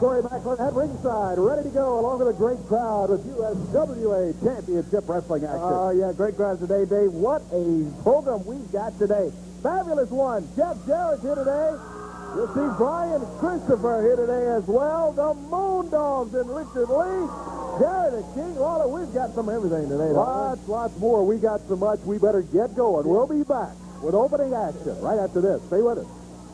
Corey Macklin at ringside, ready to go, along with a great crowd with USWA Championship Wrestling action. Oh, yeah, great crowd today, Dave. What a program we've got today. Fabulous one. Jeff Jarrett here today. You'll see Brian Christopher here today as well. The Moondogs and Richard Lee. Jarrett and King Lawler. We've got some everything today. Lots more. We got so much. We better get going. We'll be back with opening action right after this. Stay with us.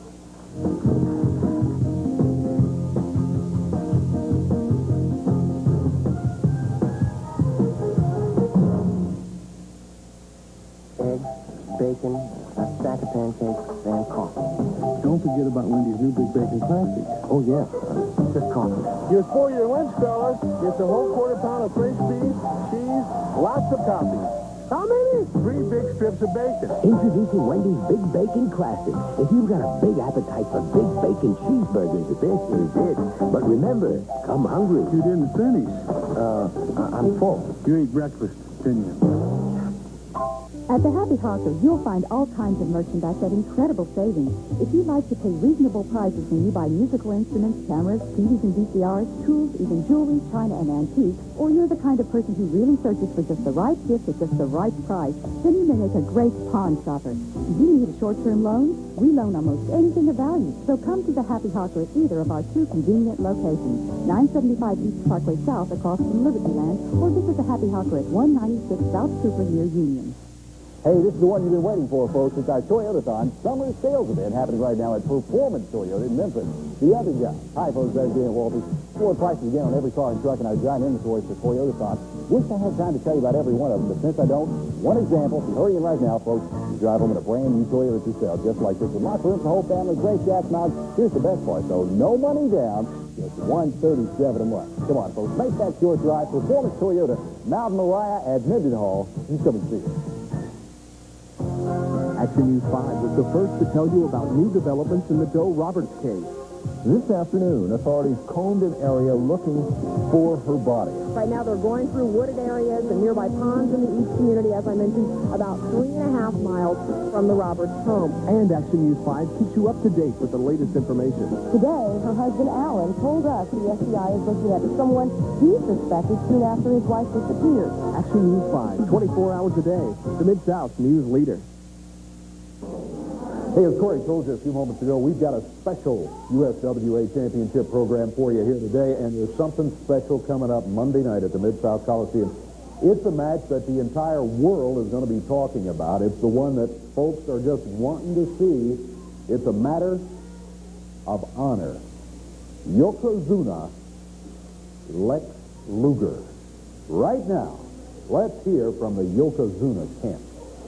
Eggs, bacon, a stack of pancakes, and coffee. Don't forget about Wendy's new Big Bacon Classic. Oh, yeah. Just coffee. Just for your lunch, fellas. Get the whole quarter-pound of French beef, cheese, lots of coffee. How many? 3 big strips of bacon. Introducing Wendy's Big Bacon Classic. If you've got a big appetite for big bacon cheeseburgers, this is it. But remember, come hungry. You didn't finish. I'm full. You ate breakfast, didn't you? At the Happy Hawker, you'll find all kinds of merchandise at incredible savings. If you like to pay reasonable prices when you buy musical instruments, cameras, TVs and VCRs, tools, even jewelry, china, and antiques, or you're the kind of person who really searches for just the right gift at just the right price, then you may make a great pawn shopper. Do you need a short-term loan? We loan almost anything of value. So come to the Happy Hawker at either of our 2 convenient locations, 975 East Parkway South across from Liberty Land, or visit the Happy Hawker at 196 South Cooper near Union. Hey, this is the one you've been waiting for, folks. It's our Toyota-thon summer sales event happening right now at Performance Toyota in Memphis. The other guy. Hi, folks. There's Dan Walters. Lower prices again on every car and truck in our giant inventory for Toyota-thon. Wish I had time to tell you about every one of them, but since I don't, one example. If you're hurrying right now, folks, you drive home in a brand new Toyota to sell, just like this. With lots of room for the whole family, great gas mileage. Here's the best part, though. No money down. Just $137 a month. Come on, folks. Make that your drive. Performance Toyota. Mountain Moriah at Mendenhall. You come and see us. Action News 5 was the first to tell you about new developments in the Joe Roberts case. This afternoon, authorities combed an area looking for her body. Right now, they're going through wooded areas and nearby ponds in the East community, as I mentioned, about 3.5 miles from the Roberts home. And Action News 5 keeps you up to date with the latest information. Today, her husband Alan told us the FBI is looking at someone he suspected soon after his wife disappeared. Action News 5, 24 hours a day. The Mid-South News leader. Hey, as Corey told you a few moments ago, we've got a special USWA Championship program for you here today, and there's something special coming up Monday night at the Mid-South Coliseum. It's a match that the entire world is going to be talking about. It's the one that folks are just wanting to see. It's a matter of honor. Yokozuna, Lex Luger. Right now, let's hear from the Yokozuna camp.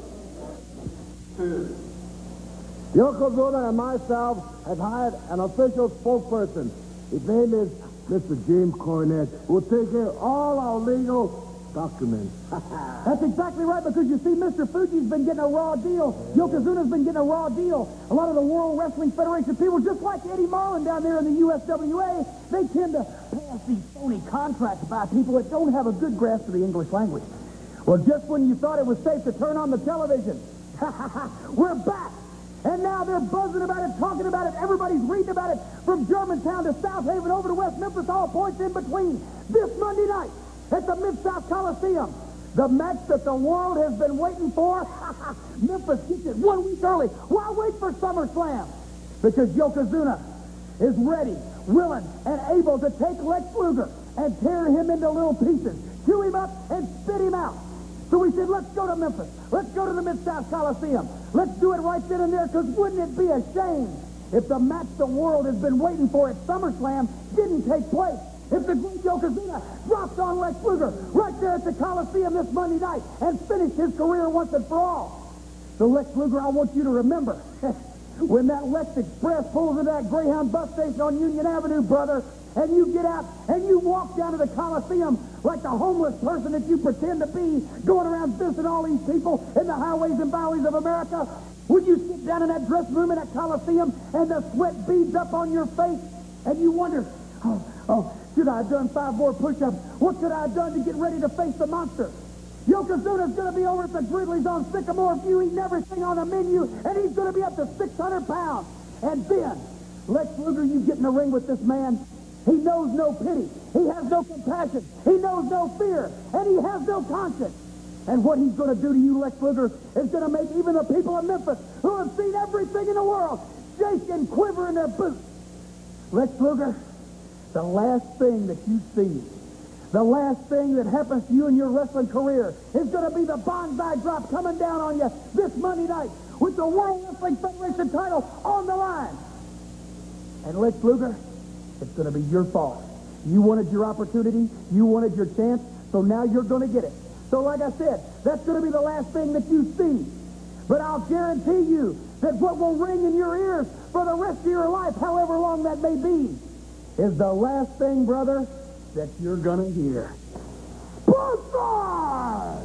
Yokozuna and myself have hired an official spokesperson. His name is Mr. James Cornett, who will take care of all our legal documents. That's exactly right, because you see, Mr. Fuji's been getting a raw deal. Yokozuna's been getting a raw deal. A lot of the World Wrestling Federation people, just like Eddie Marlin down there in the USWA, they tend to pass these phony contracts by people that don't have a good grasp of the English language. Well, just when you thought it was safe to turn on the television, we're back. And now they're buzzing about it, talking about it. Everybody's reading about it from Germantown to South Haven over to West Memphis, all points in between. This Monday night at the Mid-South Coliseum, the match that the world has been waiting for. Memphis gets it 1 week early. Why wait for SummerSlam? Because Yokozuna is ready, willing, and able to take Lex Luger and tear him into little pieces, chew him up, and spit him out. So we said, let's go to Memphis. Let's go to the Mid-South Coliseum. Let's do it right then and there, because wouldn't it be a shame if the match the world has been waiting for at SummerSlam didn't take place? If the great Yokozuna dropped on Lex Luger right there at the Coliseum this Monday night and finished his career once and for all. So Lex Luger, I want you to remember, when that Lex Express pulls into that Greyhound bus station on Union Avenue, brother, and you get out and you walk down to the Coliseum like the homeless person that you pretend to be, going around visiting all these people in the highways and byways of America, would you sit down in that dressing room in that Coliseum and the sweat beads up on your face and you wonder, should I have done 5 more push-ups? What could I have done to get ready to face the monster? Yokozuna's going to be over at the Grizzlies on Sycamore View eating everything on the menu, and he's going to be up to 600 pounds. And then, Lex Luger, you get in the ring with this man, He knows no pity. He has no compassion. He knows no fear. And he has no conscience. And what he's going to do to you, Lex Luger, is going to make even the people of Memphis, who have seen everything in the world, shake and quiver in their boots. Lex Luger, the last thing that you see, the last thing that happens to you in your wrestling career is going to be the bonsai drop coming down on you this Monday night with the World Wrestling Federation title on the line. And Lex Luger, it's going to be your fault. You wanted your opportunity. You wanted your chance. So now you're going to get it. So like I said, that's going to be the last thing that you see. But I'll guarantee you that what will ring in your ears for the rest of your life, however long that may be, is the last thing, brother, that you're going to hear. Bonsai!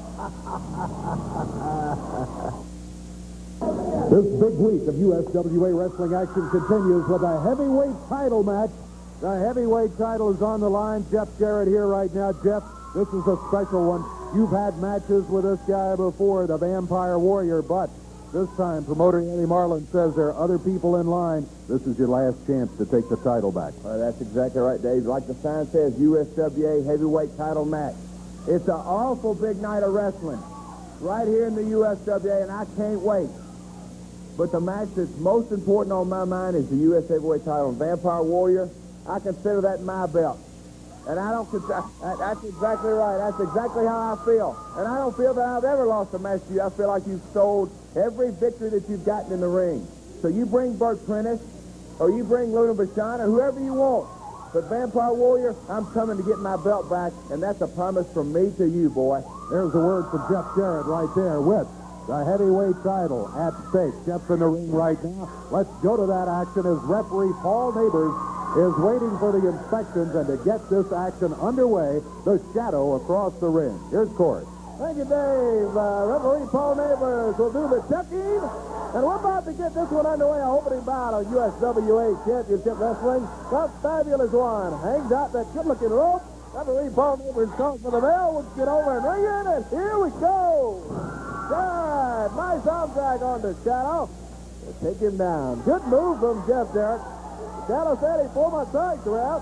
This big week of USWA wrestling action continues with a heavyweight title match. The heavyweight title is on the line. Jeff Jarrett here right now. Jeff, this is a special one. You've had matches with this guy before, the Vampire Warrior, but this time promoter Eddie Marlin says there are other people in line. This is your last chance to take the title back. Well, that's exactly right, Dave. Like the sign says, USWA heavyweight title match. It's an awful big night of wrestling right here in the USWA, and I can't wait. But the match that's most important on my mind is the US heavyweight title. Vampire Warrior, I consider that my belt. And I don't consider, that's exactly right. That's exactly how I feel. And I don't feel that I've ever lost a match to you. I feel like you've sold every victory that you've gotten in the ring. So you bring Burt Prentice, or you bring Luna Vachon, or whoever you want. But Vampire Warrior, I'm coming to get my belt back, and that's a promise from me to you, boy. There's a word from Jeff Jarrett right there with the heavyweight title at stake. Jeff's in the ring right now. Let's go to that action as referee Paul Neighbors is waiting for the inspections, and to get this action underway, the shadow across the ring. Here's Corey. Thank you, Dave. Referee Paul Neighbors will do the checking. And we're about to get this one underway. Our opening bout of USWA Championship Wrestling. The fabulous one hangs out that good-looking rope. Referee Paul Neighbors calls for the bell. Let's get over and ring in, and here we go. Good. Nice arm drag on the shadow. Let's take him down. Good move from Jeff Jarrett. Shadow said he pulled my strikes around.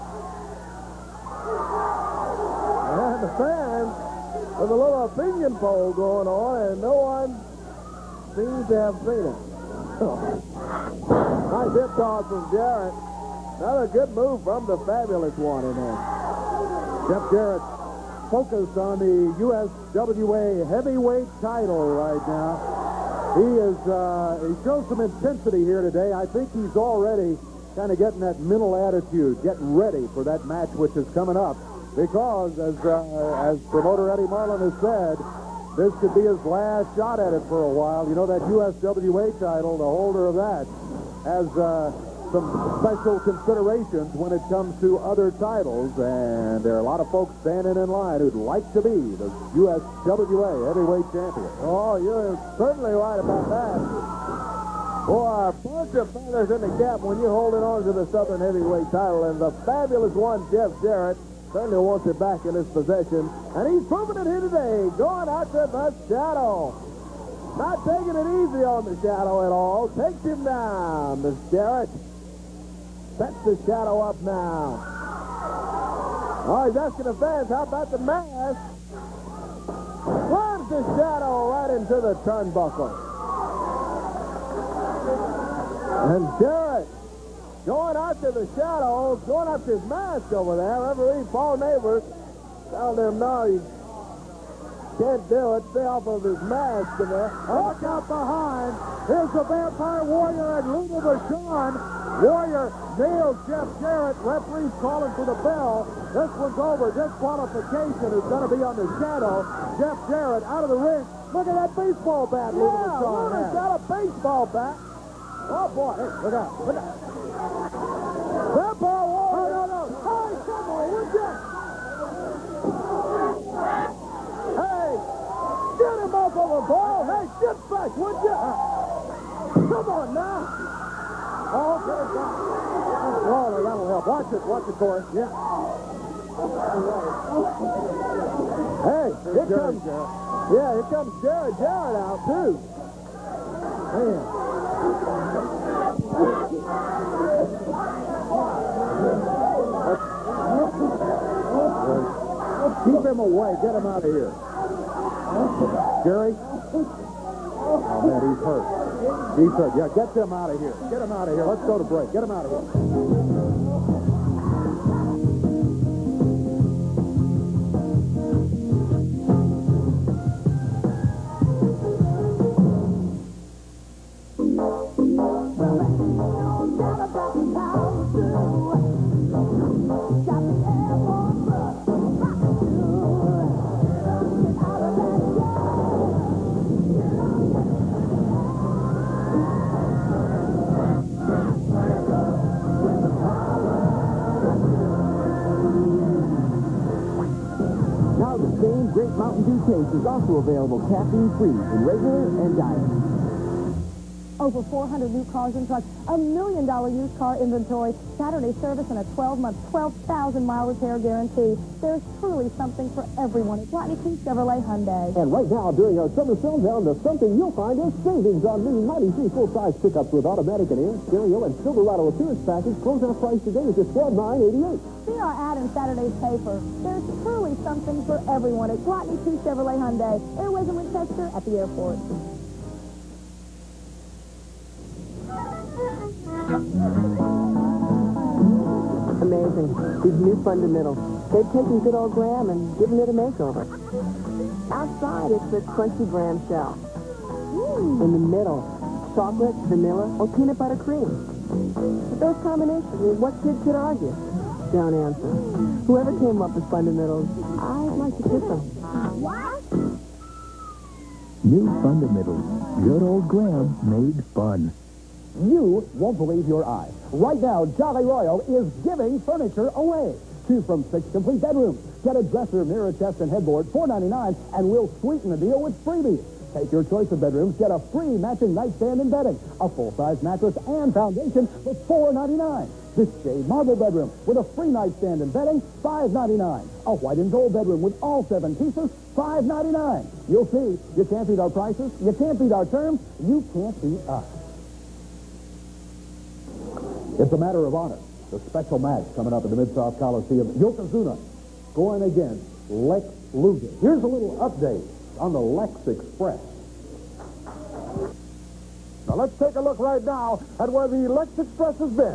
And the fans, with a little opinion poll going on, and no one seems to have seen it. Nice hip toss from Jarrett. Another good move from the fabulous one in there. Jeff Jarrett focused on the USWA heavyweight title right now. He shows some intensity here today. I think he's already kind of getting that mental attitude, getting ready for that match which is coming up. Because, as promoter Eddie Marlin has said, this could be his last shot at it for a while. You know, that USWA title, the holder of that, has some special considerations when it comes to other titles, and there are a lot of folks standing in line who'd like to be the USWA heavyweight champion. Oh, you're certainly right about that. Boy, a bunch of feathers in the cap when you're holding on to the Southern heavyweight title, and the fabulous one, Jeff Jarrett, certainly wants it back in his possession, and he's proving it here today, going after the shadow. Not taking it easy on the shadow at all. Takes him down, Miss Jarrett. Sets the shadow up now. Oh, he's asking the fans, how about the mask? Slams the shadow right into the turnbuckle. And Jarrett going after the shadow, going after his mask over there. Referee Paul Neighbors telling him, no, you can't do it. Stay off of his mask in there. Look out behind. Here's the Vampire Warrior and Luna Vachon. Warrior nails Jeff Jarrett. Referee's calling for the bell. This one's over. Disqualification is going to be on the shadow. Jeff Jarrett out of the ring. Look at that baseball bat Luna Vachon Luna's has. got a baseball bat. Oh, boy. Hey, look out. Look out. Vampire Warrior. Oh, no. Hey, come on, would you? Hey, get him off of the ball. Hey, get back, would you? Come on now. Oh, okay. Oh, that'll help. Watch it, Corey. Yeah. Hey, here comes Jarrett. Yeah, here comes Jarrett out, too. Man. Keep him away. Get him out of here. Jerry? Oh, man, he's hurt. He's hurt. Yeah, get them out of here. Get him out of here. Let's go to break. Get him out of here. Now the same Great Mountain Dew taste is also available caffeine-free in regular and diet. Over 400 new cars and trucks, $1 million used car inventory, Saturday service, and a 12-month, 12,000-mile repair guarantee. There's truly something for everyone at Rodney King Chevrolet Hyundai. And right now, during our summer sale down to something you'll find is savings on new 93 full-size pickups with automatic and air, stereo, and Silverado appearance package. Closeout price today is just $12,988. See our ad in Saturday's paper. There's truly something for everyone at Rodney King Chevrolet Hyundai. Airways and Winchester at the airport. Amazing. These new fundamentals. They've taken good old Graham and given it a makeover. Outside, it's a crunchy Graham shell. In the middle, chocolate, vanilla, or peanut butter cream. But those combinations, what kid could argue? Don't answer. Whoever came up with fundamentals, I'd like to kiss them. What? New fundamentals. Good old Graham made fun. You won't believe your eyes. Right now, Jolly Royal is giving furniture away. Choose from 6 complete bedrooms. Get a dresser, mirror, chest, and headboard, $4.99, and we'll sweeten the deal with freebies. Take your choice of bedrooms, get a free matching nightstand and bedding, a full-size mattress and foundation for $4.99. This shade marble bedroom with a free nightstand and bedding, $5.99. A white and gold bedroom with all 7 pieces, $5.99. You'll see, you can't beat our prices, you can't beat our terms, you can't beat us. It's a matter of honor. The special match coming up at the Mid-South Coliseum. Yokozuna going against Lex Luger. Here's a little update on the Lex Express. Now, let's take a look right now at where the Lex Express has been.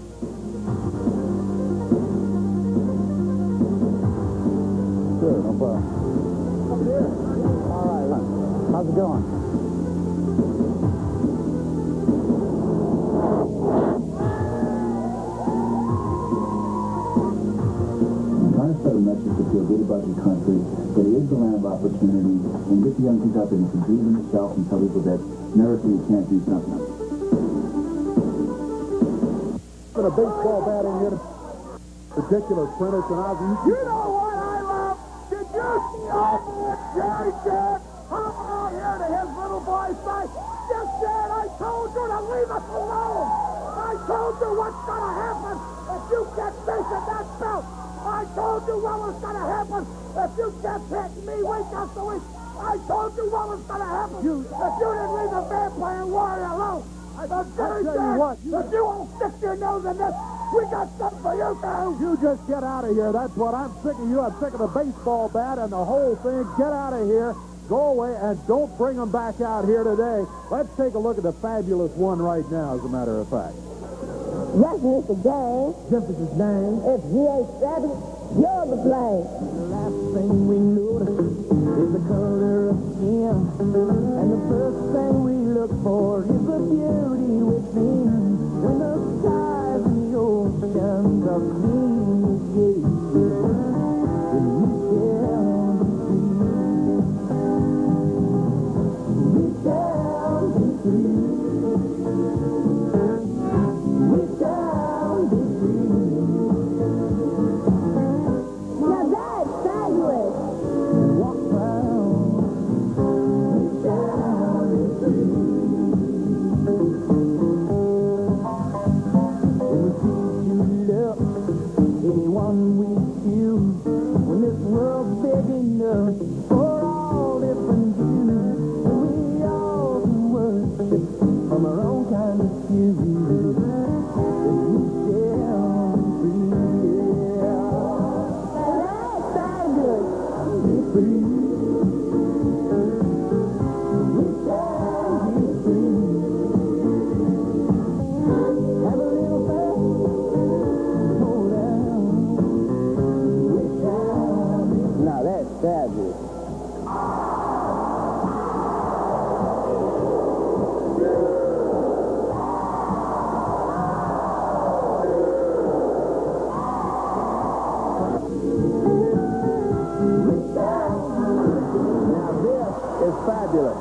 Sure, no problem. Up here. All right. How's it going? Trying to spread a message to feel good about your country, that it is the land of opportunity, and get the young kids out there and believe in yourself and tell people that never say you can't do something. Put a baseball bat in here. Ridiculous, Prentice, and Ozzy. You know what I love? Did you see Jerry Jarrett come out here to his little boy's side? Yes, Jarrett, I told you to leave us alone. I told you what's going to happen if you get chasing that belt. I told you what was going to happen if you kept hitting me week after week. I told you what was going to happen if you didn't leave the vampire warrior alone. I tell you what, if you won't stick your nose in this, we got something for you, too. You just get out of here. That's what I'm sick of you. I'm sick of the baseball bat and the whole thing. Get out of here. Go away, and don't bring them back out here today. Let's take a look at the fabulous one right now, as a matter of fact. Yes, Mr. James. Just as his name. If he ain't savvy, you're the blame. The last thing we notice is the color of skin. And the first thing we look for is the beauty within. When the skies and the oceans are clean as gazes, then we shall be free. We shall be free. We shall be free. Now that's fabulous. Walk round. We shall be free. When we teach you love, anyone we choose. When this world's big enough for all different views. When we all can worship from our own kind of fabulous.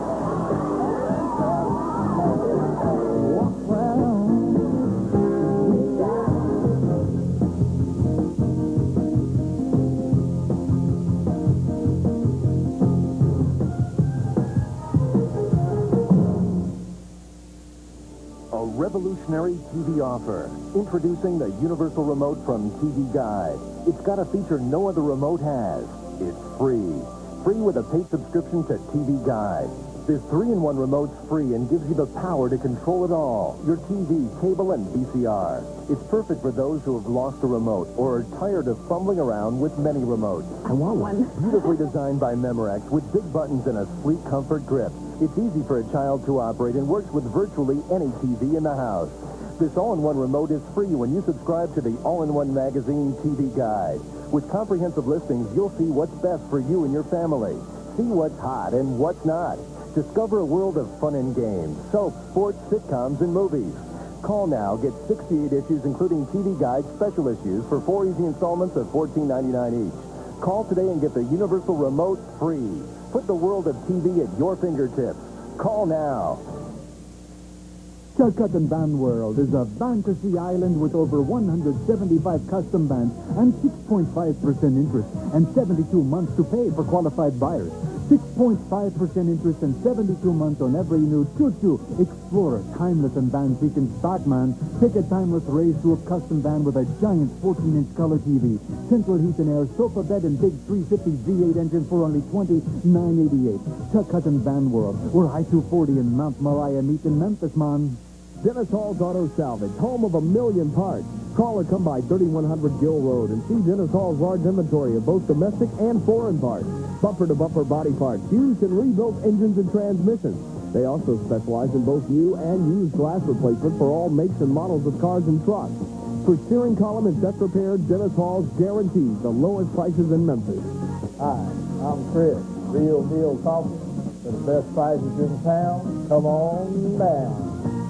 Revolutionary TV offer. Introducing the Universal Remote from TV Guide. It's got a feature no other remote has. It's free. Free with a paid subscription to TV Guide. This 3-in-1 remote's free and gives you the power to control it all. Your TV, cable, and VCR. It's perfect for those who have lost a remote or are tired of fumbling around with many remotes. I want one. Beautifully designed by Memorex with big buttons and a sleek comfort grip. It's easy for a child to operate and works with virtually any TV in the house. This all-in-one remote is free when you subscribe to the All-in-One Magazine TV Guide. With comprehensive listings, you'll see what's best for you and your family. See what's hot and what's not. Discover a world of fun and games, soap, sports, sitcoms, and movies. Call now, get 68 issues, including TV Guide special issues, for 4 easy installments of $14.99 each. Call today and get the Universal Remote free. Put the world of TV at your fingertips. Call now. Chuck Van World is a fantasy island with over 175 custom bands and 6.5% interest and 72 months to pay for qualified buyers. 6.5% interest and 72 months on every new Choo-Choo, Explorer, Timeless, and Van Seeking Stockman. Take a timeless race to a custom van with a giant 14-inch color TV, central heat and air, sofa bed, and big 350 V8 engine for only $29.88. Chuck Van World, where I-240 and Mount Moriah meet in Memphis, man. Dennis Hall's Auto Salvage, home of 1 million parts. Call or come by 3100 Gill Road and see Dennis Hall's large inventory of both domestic and foreign parts. Bumper-to-bumper body parts, used and rebuilt engines and transmissions. They also specialize in both new and used glass replacement for all makes and models of cars and trucks. For steering column and set repair, Dennis Hall's guarantees the lowest prices in Memphis. Hi, I'm Chris. Real Deal Coffee for the best prices in town. Come on down.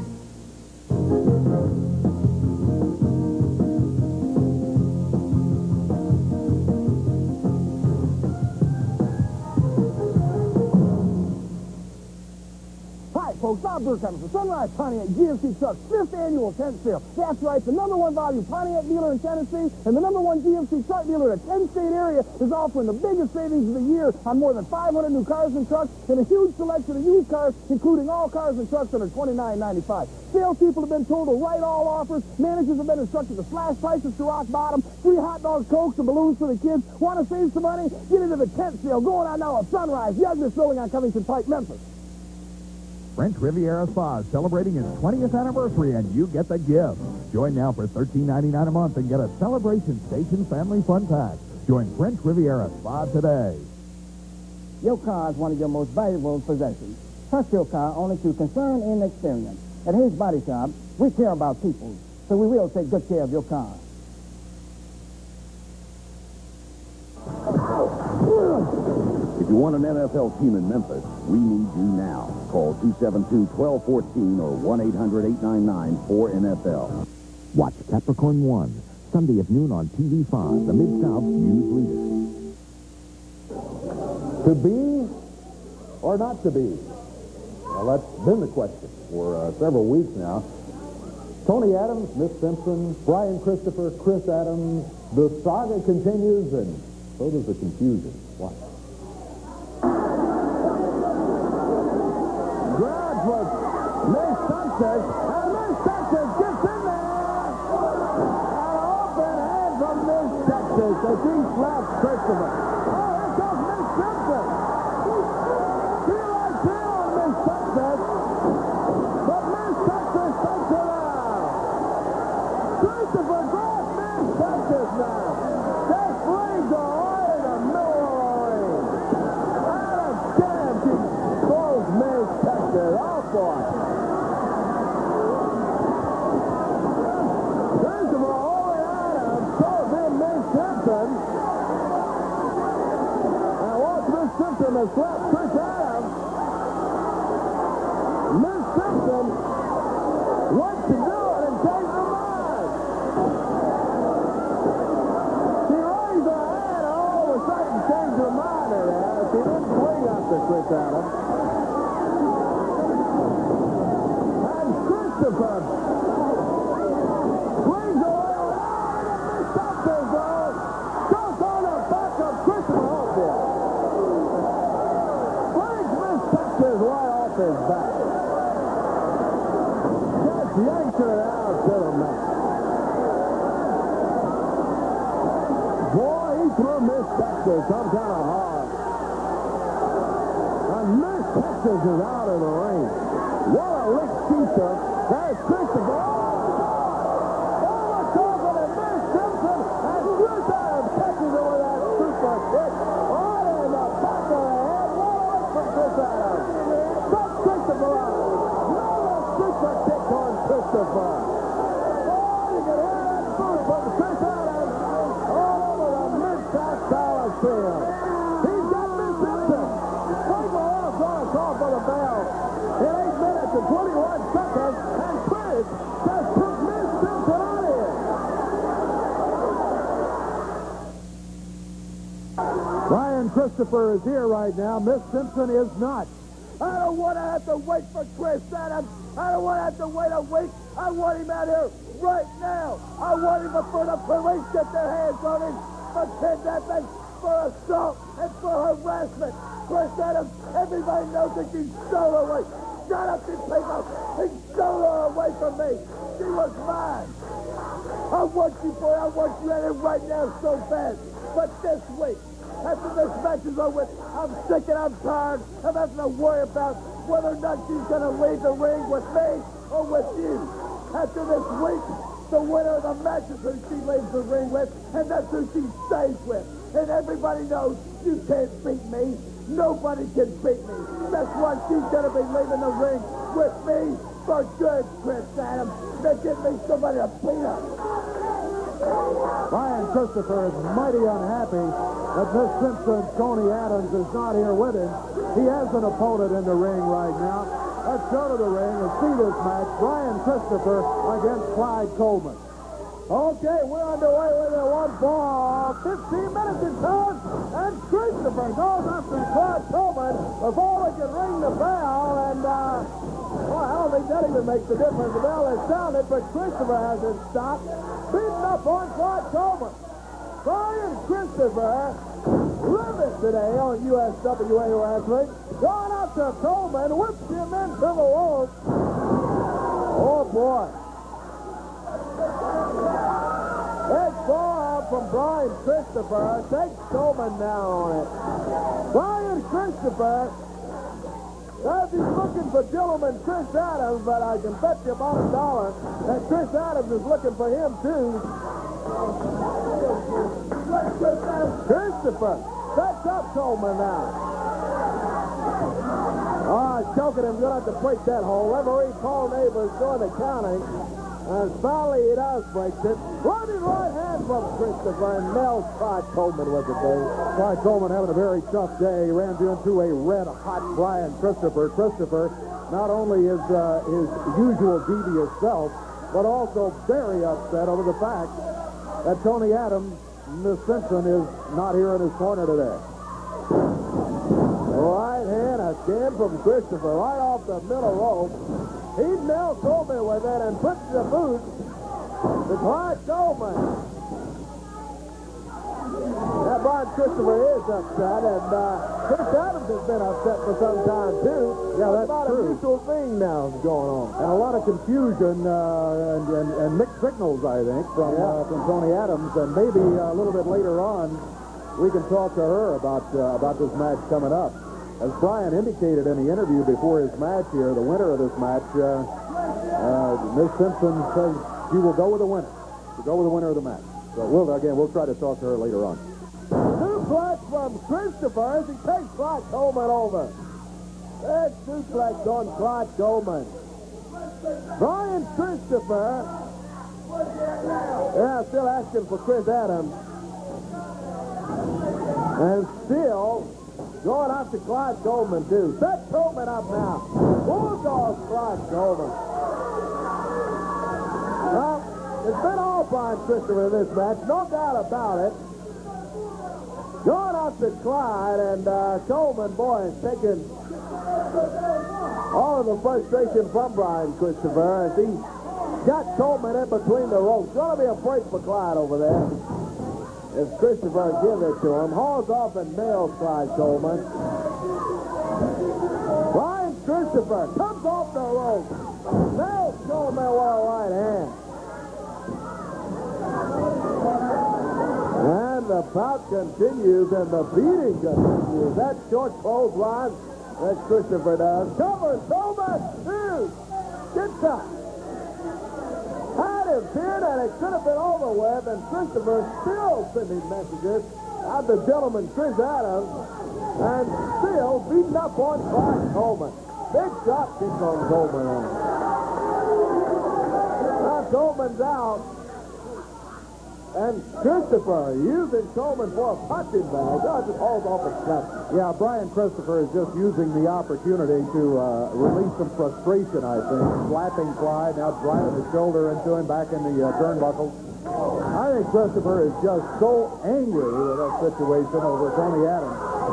Folks, Bob Burkheimer for Sunrise Pontiac GMC Trucks 5th Annual Tent Sale. That's right, the #1 value Pontiac dealer in Tennessee and the #1 GMC truck dealer in a 10-state area is offering the biggest savings of the year on more than 500 new cars and trucks and a huge selection of used cars, including all cars and trucks under $29.95. Salespeople have been told to write all offers. Managers have been instructed to slash prices to rock bottom. Free hot dogs, Cokes, and balloons for the kids. Want to save some money? Get into the tent sale going on now at Sunrise, the ugliest building on Covington Pike, Memphis. French Riviera Spa is celebrating its 20th anniversary, and you get the gift. Join now for $13.99 a month and get a Celebration Station Family Fun Pack. Join French Riviera Spa today. Your car is one of your most valuable possessions. Trust your car only to Concern in Experience. At his body shop, we care about people, so we will take good care of your car. If you want an NFL team in Memphis, we need you now. Call 272-1214 or 1-800-899-4NFL. Watch Capricorn 1, Sunday at noon on TV5, the Mid-South's news leader. To be or not to be? Well, that's been the question for several weeks now. Tony Adams, Miss Simpson, Brian Christopher, Chris Adams. The saga continues, and so does the confusion. Watch. Grudge was Miss Sanchez, and Miss Sanchez gets in there. An open hand from Miss Sanchez as she slaps Christopher. Oh, here comes Miss Simpson. She likes in on Miss Sanchez, but Miss Sanchez takes her out. Christopher grabs Miss Sanchez now. That flings her right in the middle of the ring. Out of damn, she throws Miss Sanchez. Oh, boy. Christopher holding on and throws in Miss Simpson. Now watch Miss Simpson has slapped Chris Adams. Miss Simpson wants to do it and change her mind. She raised her hand and all of a sudden changed her mind. She didn't swing after Chris Adams. is right off his back. Just yanked it out to the mat. Boy, he threw Miss Texas some kind of hard. And Miss Texas is out of the ring. What a lick she took. There's Christopher. Christopher. Oh, you can hear that boot from Chris Adams all over the Mid-South Coliseum. He's got Miss Simpson. Michael Orr's going to call for the bell in 8 minutes and 21 seconds, and Chris just took Miss Simpson out of here. Brian Christopher is here right now. Miss Simpson is not. I don't want to have to wait for Chris Adams. I don't want to have to wait a week. I want him out here right now. I want him before the police get their hands on him for kidnapping, for assault, and for harassment. Chris Adams, everybody knows that you stole her away. Shut up, you people. He stole her away from me. She was mine. I want you, boy. I want you out here right now so bad. But this week, after this match is over with, I'm sick and I'm tired of having to worry about whether or not she's going to leave the ring with me or with you. After this week, the winner of the match is who she leaves the ring with, and that's who she stays with. And everybody knows you can't beat me. Nobody can beat me. That's why she's going to be leaving the ring with me for good, Chris Adams. Now get me somebody to beat her. Brian Christopher is mighty unhappy that Miss Simpson, Tony Adams, is not here with him. He has an opponent in the ring right now. Let's go to the ring and see this match. Brian Christopher against Clyde Coleman. Okay, we're underway with a 1-ball. 15 minutes in time, and Christopher goes after Clyde Coleman before we can ring the bell, and well, I don't think that even makes a difference. The bell has sounded, but Christopher hasn't stopped. Beating up on Clyde Coleman. Brian Christopher living today on USWA Wrestling. Going out to Coleman, whips him into the ropes. Oh, boy. Big forearm from Brian Christopher. Takes Coleman down on it. Brian Christopher, as he's looking for Gentleman Chris Adams, but I can bet you about $1 that Chris Adams is looking for him, too. Christopher sets up Coleman now. Choking him, going to have to break that hole. Referee Paul Neighbors doing the counting. And finally he does break it. Running right hand from Christopher and nails Clyde Coleman with the day. Clyde Coleman having a very tough day. He ran into a red-hot Brian Christopher. Christopher not only is his usual devious self, but also very upset over the fact that Tony Adams, Miss Simpson, is not here in his corner today. Right hand, a jam from Christopher right off the middle rope. He nails Coleman with it and puts the boot to Clyde Coleman. That Brian Christopher is upset, and Chris Adams has been upset for some time, too. Yeah, that's true. A mutual thing now going on. And a lot of confusion and mixed signals, I think, from Tony Adams. And maybe a little bit later on, we can talk to her about this match coming up. As Brian indicated in the interview before his match here, the winner of this match, Miss Simpson says she will go with the winner. She'll go with the winner of the match. So we'll try to talk to her later on. Suplex from Christopher as he takes Clyde Coleman over. Big suplex on Clyde Coleman. Brian Christopher, still asking for Chris Adams. And still going after Clyde Coleman, too. Set Coleman up now. Bulldogs Clyde Coleman. Well, it's been all Brian Christopher in this match, no doubt about it. Going after Clyde, and Coleman, boy, is taking all of the frustration from Brian Christopher as he got Coleman in between the ropes. Going to be a break for Clyde over there. If Christopher gives it to him, hauls off and nails Clyde Coleman. Brian Christopher comes off the rope. Nails Coleman with a right hand. And the bout continues and the beating continues. That short clothesline that Christopher does. Covers Coleman. Two. Good shot. Had him pinned and it could have been over with, and Christopher still sending messages out the gentleman Chris Adams, and still beating up on Clyde Coleman. Big drop kick on Coleman. Now Coleman's out. And Christopher using Coleman for a punching bag. Oh, just hauls off a step. Yeah, Brian Christopher is just using the opportunity to release some frustration, I think. Slapping Clyde, now driving the shoulder into him back in the turnbuckle. I think Christopher is just so angry with that situation over Tony Adams.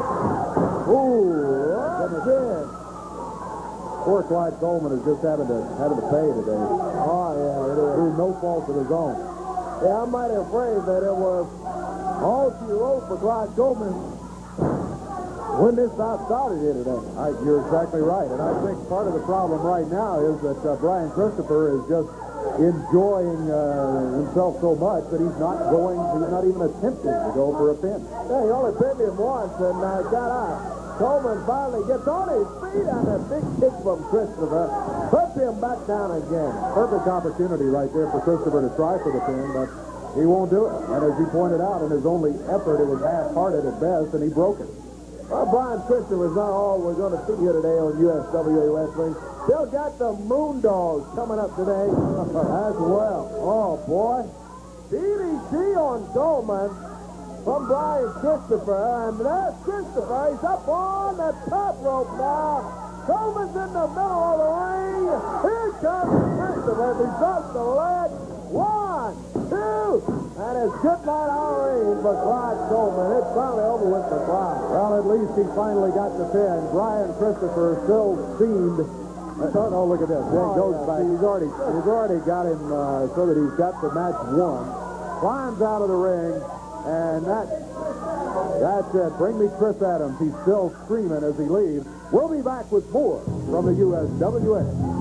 Ooh, that's it. Poor Clyde Coleman is just having to pay today. Oh, yeah, it is. Through no fault of his own. Yeah, I'm mighty afraid that it was all she wrote for Clyde Coleman when this bout started here today. You're exactly right. And I think part of the problem right now is that Brian Christopher is just enjoying himself so much that he's not even attempting to go for a pin. Yeah, he only pinned him once and got out. Coleman finally gets on his feet and a big kick from Christopher puts him back down again. Perfect opportunity right there for Christopher to try for the pin, but he won't do it. And as he pointed out, in his only effort, it was half-hearted at best, and he broke it. Well, Brian Christopher is not all we're going to see here today on USWA Wrestling. Still got the Moondogs coming up today as well. Oh, boy. DDT on Coleman from Brian Christopher, and there's Christopher. He's up on the top rope now. Coleman's in the middle of the ring. Here comes Christopher. He drops the leg. 1, 2, and it's good night Irene for Clyde Coleman. It's finally over with for Clyde. Well, at least he finally got the pin. Brian Christopher still seemed... Oh, look at this. He goes back. He's already got him so that he's got the match won. Climbs out of the ring. And that's it. Bring me Chris Adams. He's still screaming as he leaves. We'll be back with more from the USWA.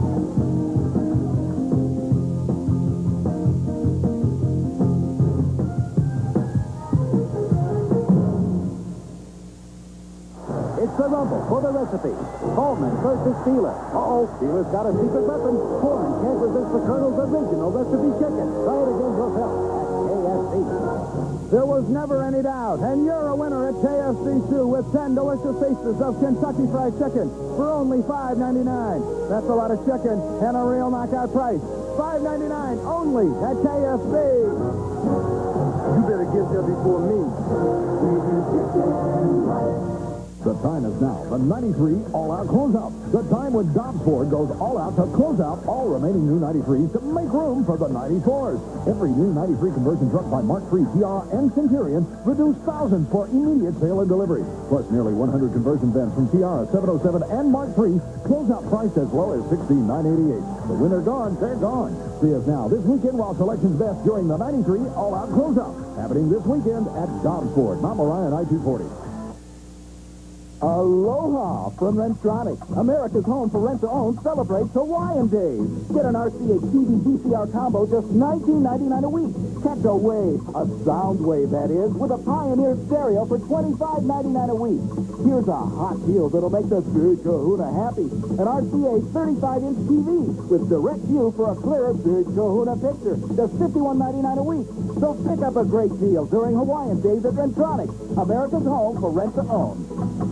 It's the rumble for the recipe. Coleman versus Steeler. Steeler's got a secret weapon. Coleman can't resist the Colonel's original recipe chicken. Try it again yourself at KFC. There was never any doubt, and you're a winner at KFC, too, with 10 delicious pieces of Kentucky Fried Chicken for only $5.99. That's a lot of chicken and a real knockout price. $5.99 only at KFC. You better get there before me. The time is now. The 93 all-out closeout. The time when Dobbs Ford goes all-out to close out all remaining new 93s to make room for the 94s. Every new 93 conversion truck by Mark III, Tiara, and Centurion reduced thousands for immediate sale and delivery. Plus nearly 100 conversion vents from Tiara, 707, and Mark III. Closeout priced as low as $16,988. The winter gone, they're gone. See us now this weekend while selection's best during the 93 all-out closeout. Happening this weekend at Dobbs Ford, Mount Moriah and I-240. Aloha from Rentronics. America's home for rent-to-own celebrates Hawaiian Days. Get an RCA TV VCR combo just $19.99 a week. Catch a wave, a sound wave that is, with a Pioneer stereo for $25.99 a week. Here's a hot deal that'll make the Big Kahuna happy. An RCA 35-inch TV with direct view for a clear Big Kahuna picture. Just $51.99 a week. So pick up a great deal during Hawaiian Days at Rentronics. America's home for rent-to-own.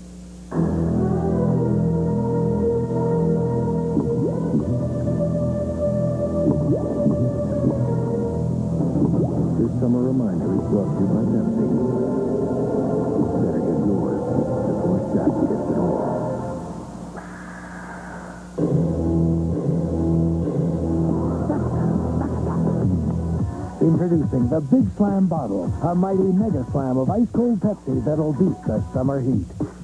This summer reminder is brought to you by Pepsi. Better get yours before Shaq gets it all. Introducing the Big Slam bottle, a mighty mega slam of ice-cold Pepsi that'll beat the summer heat.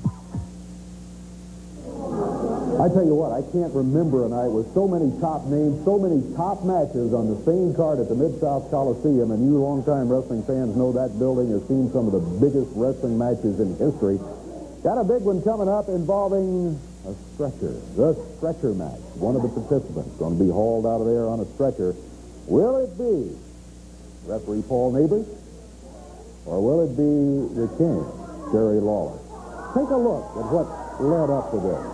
I tell you what, I can't remember a night with so many top names, so many top matches on the same card at the Mid-South Coliseum, and you longtime wrestling fans know that building has seen some of the biggest wrestling matches in history. Got a big one coming up involving a stretcher. The stretcher match. One of the participants going to be hauled out of there on a stretcher. Will it be referee Paul Neighbors? Or will it be the King, Jerry Lawler? Take a look at what led up to this.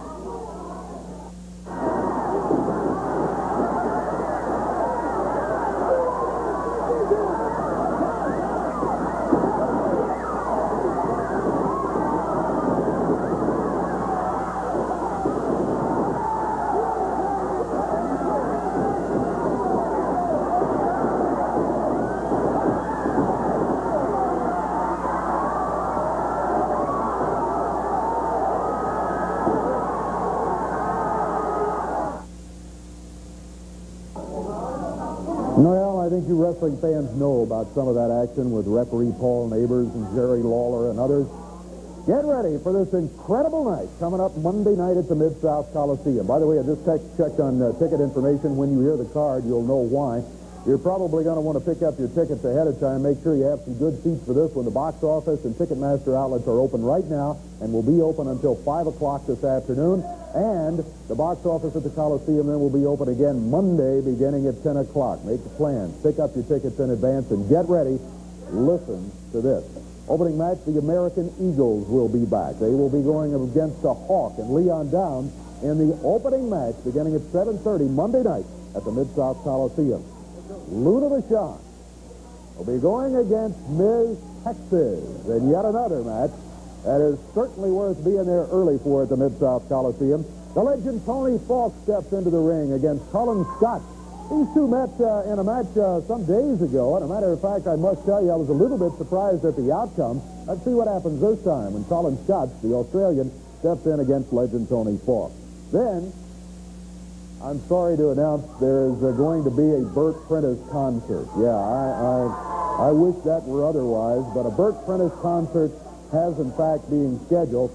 Well, I think you wrestling fans know about some of that action with referee Paul Neighbors and Jerry Lawler and others. Get ready for this incredible night coming up Monday night at the Mid-South Coliseum. By the way, I just checked on ticket information. When you hear the card, you'll know why. You're probably going to want to pick up your tickets ahead of time. Make sure you have some good seats for this one. The box office and Ticketmaster outlets are open right now and will be open until 5 o'clock this afternoon. And the box office at the Coliseum then will be open again Monday beginning at 10 o'clock. Make the plans. Pick up your tickets in advance and get ready. Listen to this. Opening match, the American Eagles will be back. They will be going against the Hawk and Leon Downs in the opening match beginning at 7:30 Monday night at the Mid-South Coliseum. Luna Vachon will be going against Ms. Texas in yet another match that is certainly worth being there early for at the Mid-South Coliseum. The legend Tony Falk steps into the ring against Colin Scott. These two met in a match some days ago, and a matter of fact, I must tell you, I was a little bit surprised at the outcome. Let's see what happens this time when Colin Scott, the Australian, steps in against legend Tony Falk. Then, I'm sorry to announce there is going to be a Burt Prentice concert. Yeah, I wish that were otherwise, but a Burt Prentice concert has in fact been scheduled,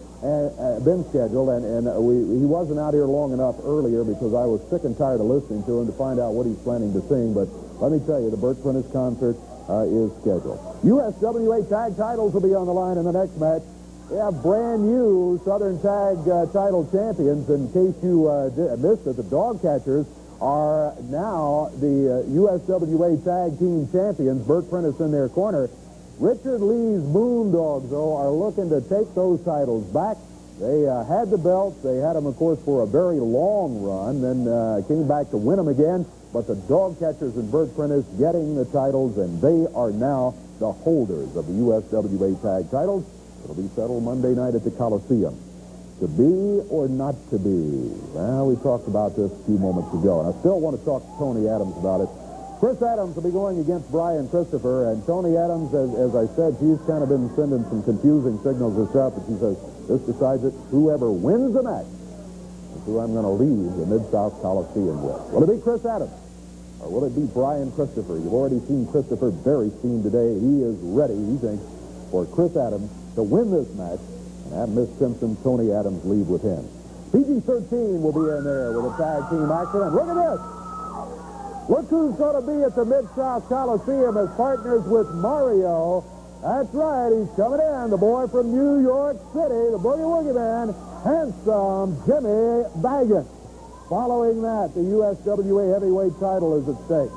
and he wasn't out here long enough earlier because I was sick and tired of listening to him to find out what he's planning to sing. But let me tell you, the Burt Prentice concert is scheduled. USWA tag titles will be on the line in the next match. We have brand new Southern Tag title champions. In case you missed it, the Dog Catchers are now the USWA tag team champions. Burt Prentice in their corner. Richard Lee's Moondogs, though, are looking to take those titles back. They had the belts. They had them, of course, for a very long run, then came back to win them again. But the Dog Catchers and Burt Prentice getting the titles, and they are now the holders of the USWA tag titles. It'll be settled Monday night at the Coliseum. To be or not to be? Well, we talked about this a few moments ago, and I still want to talk to Tony Adams about it. Chris Adams will be going against Brian Christopher, and Tony Adams, as I said, she's kind of been sending some confusing signals herself, but she says, this decides it. Whoever wins the match is who I'm going to leave the Mid-South Coliseum with. Will it be Chris Adams, or will it be Brian Christopher? You've already seen Christopher very steamed today. He is ready, he thinks, for Chris Adams to win this match and have Miss Simpson, Tony Adams, leave with him. PG-13 will be in there with a tag team action. And look at this. Look who's going to be at the Mid-South Coliseum as partners with Mario. That's right, he's coming in. The boy from New York City, the Boogie Woogie Man, handsome Jimmy Baggett. Following that, the USWA heavyweight title is at stake.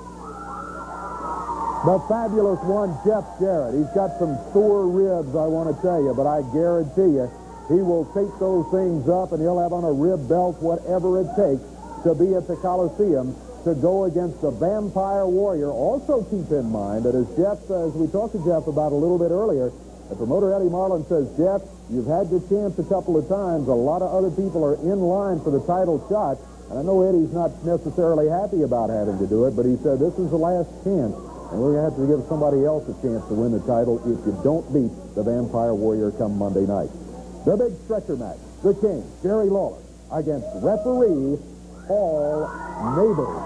The fabulous one, Jeff Jarrett. He's got some sore ribs, I want to tell you, but I guarantee you he will take those things up and he'll have on a rib belt whatever it takes to be at the Coliseum to go against the Vampire Warrior. Also keep in mind that as we talked to Jeff about a little bit earlier, the promoter Eddie Marlin says, Jeff, you've had your chance a couple of times. A lot of other people are in line for the title shot. And I know Eddie's not necessarily happy about having to do it, but he said this is the last chance. And we're going to have to give somebody else a chance to win the title if you don't beat the Vampire Warrior come Monday night. The big stretcher match, the King, Jerry Lawler, against referee Paul Neighbors.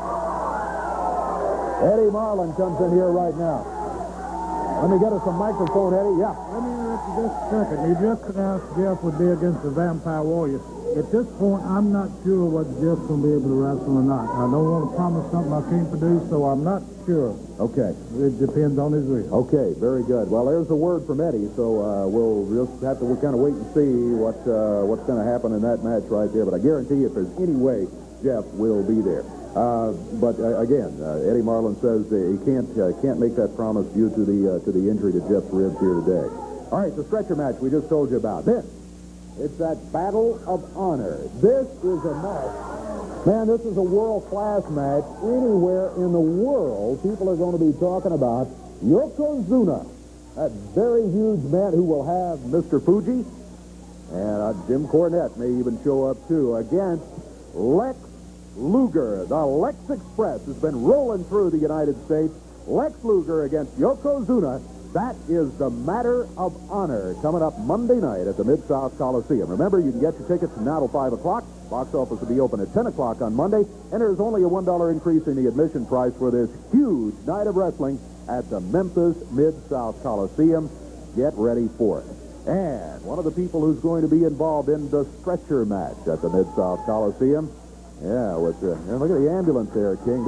Eddie Marlin comes in here right now. Let me get us a microphone, Eddie. Yeah. Let me just a second. You just announced Jeff would be against the Vampire Warrior. At this point, I'm not sure whether Jeff's going to be able to wrestle or not. I don't want to promise something I can't produce, so I'm not sure. Okay. It depends on his will. Okay, very good. Well, there's a word from Eddie, so we'll just have to kind of wait and see what's going to happen in that match right there. But I guarantee if there's any way, Jeff will be there. But again, Eddie Marlin says he can't make that promise due to the injury to Jeff's ribs here today. All right, the stretcher match we just told you about. Then it's that Battle of Honor. This is a match. Man, this is a world-class match. Anywhere in the world, people are going to be talking about Yokozuna, that very huge man who will have Mr. Fuji, and Jim Cornette may even show up too, against Lex Luger. The Lex Express has been rolling through the United States. Lex Luger against Yokozuna. That is the Matter of Honor coming up Monday night at the Mid-South Coliseum. Remember, you can get your tickets from now till 5 o'clock. Box office will be open at 10 o'clock on Monday. And there's only a $1 increase in the admission price for this huge night of wrestling at the Memphis Mid-South Coliseum. Get ready for it. And one of the people who's going to be involved in the stretcher match at the Mid-South Coliseum. Yeah, look at the ambulance there, King.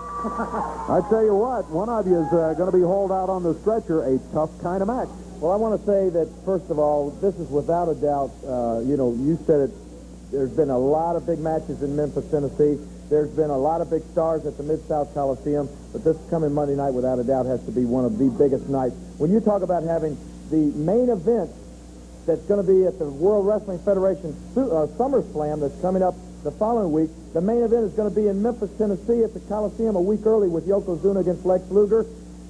I tell you what, one of you is going to be hauled out on the stretcher, a tough kind of match. Well, I want to say that, first of all, this is without a doubt, you said it, there's been a lot of big matches in Memphis, Tennessee. There's been a lot of big stars at the Mid-South Coliseum, but this coming Monday night, without a doubt, has to be one of the biggest nights. When you talk about having the main event that's going to be at the World Wrestling Federation SummerSlam that's coming up the following week, the main event is going to be in Memphis, Tennessee at the Coliseum a week early with Yokozuna against Lex Luger.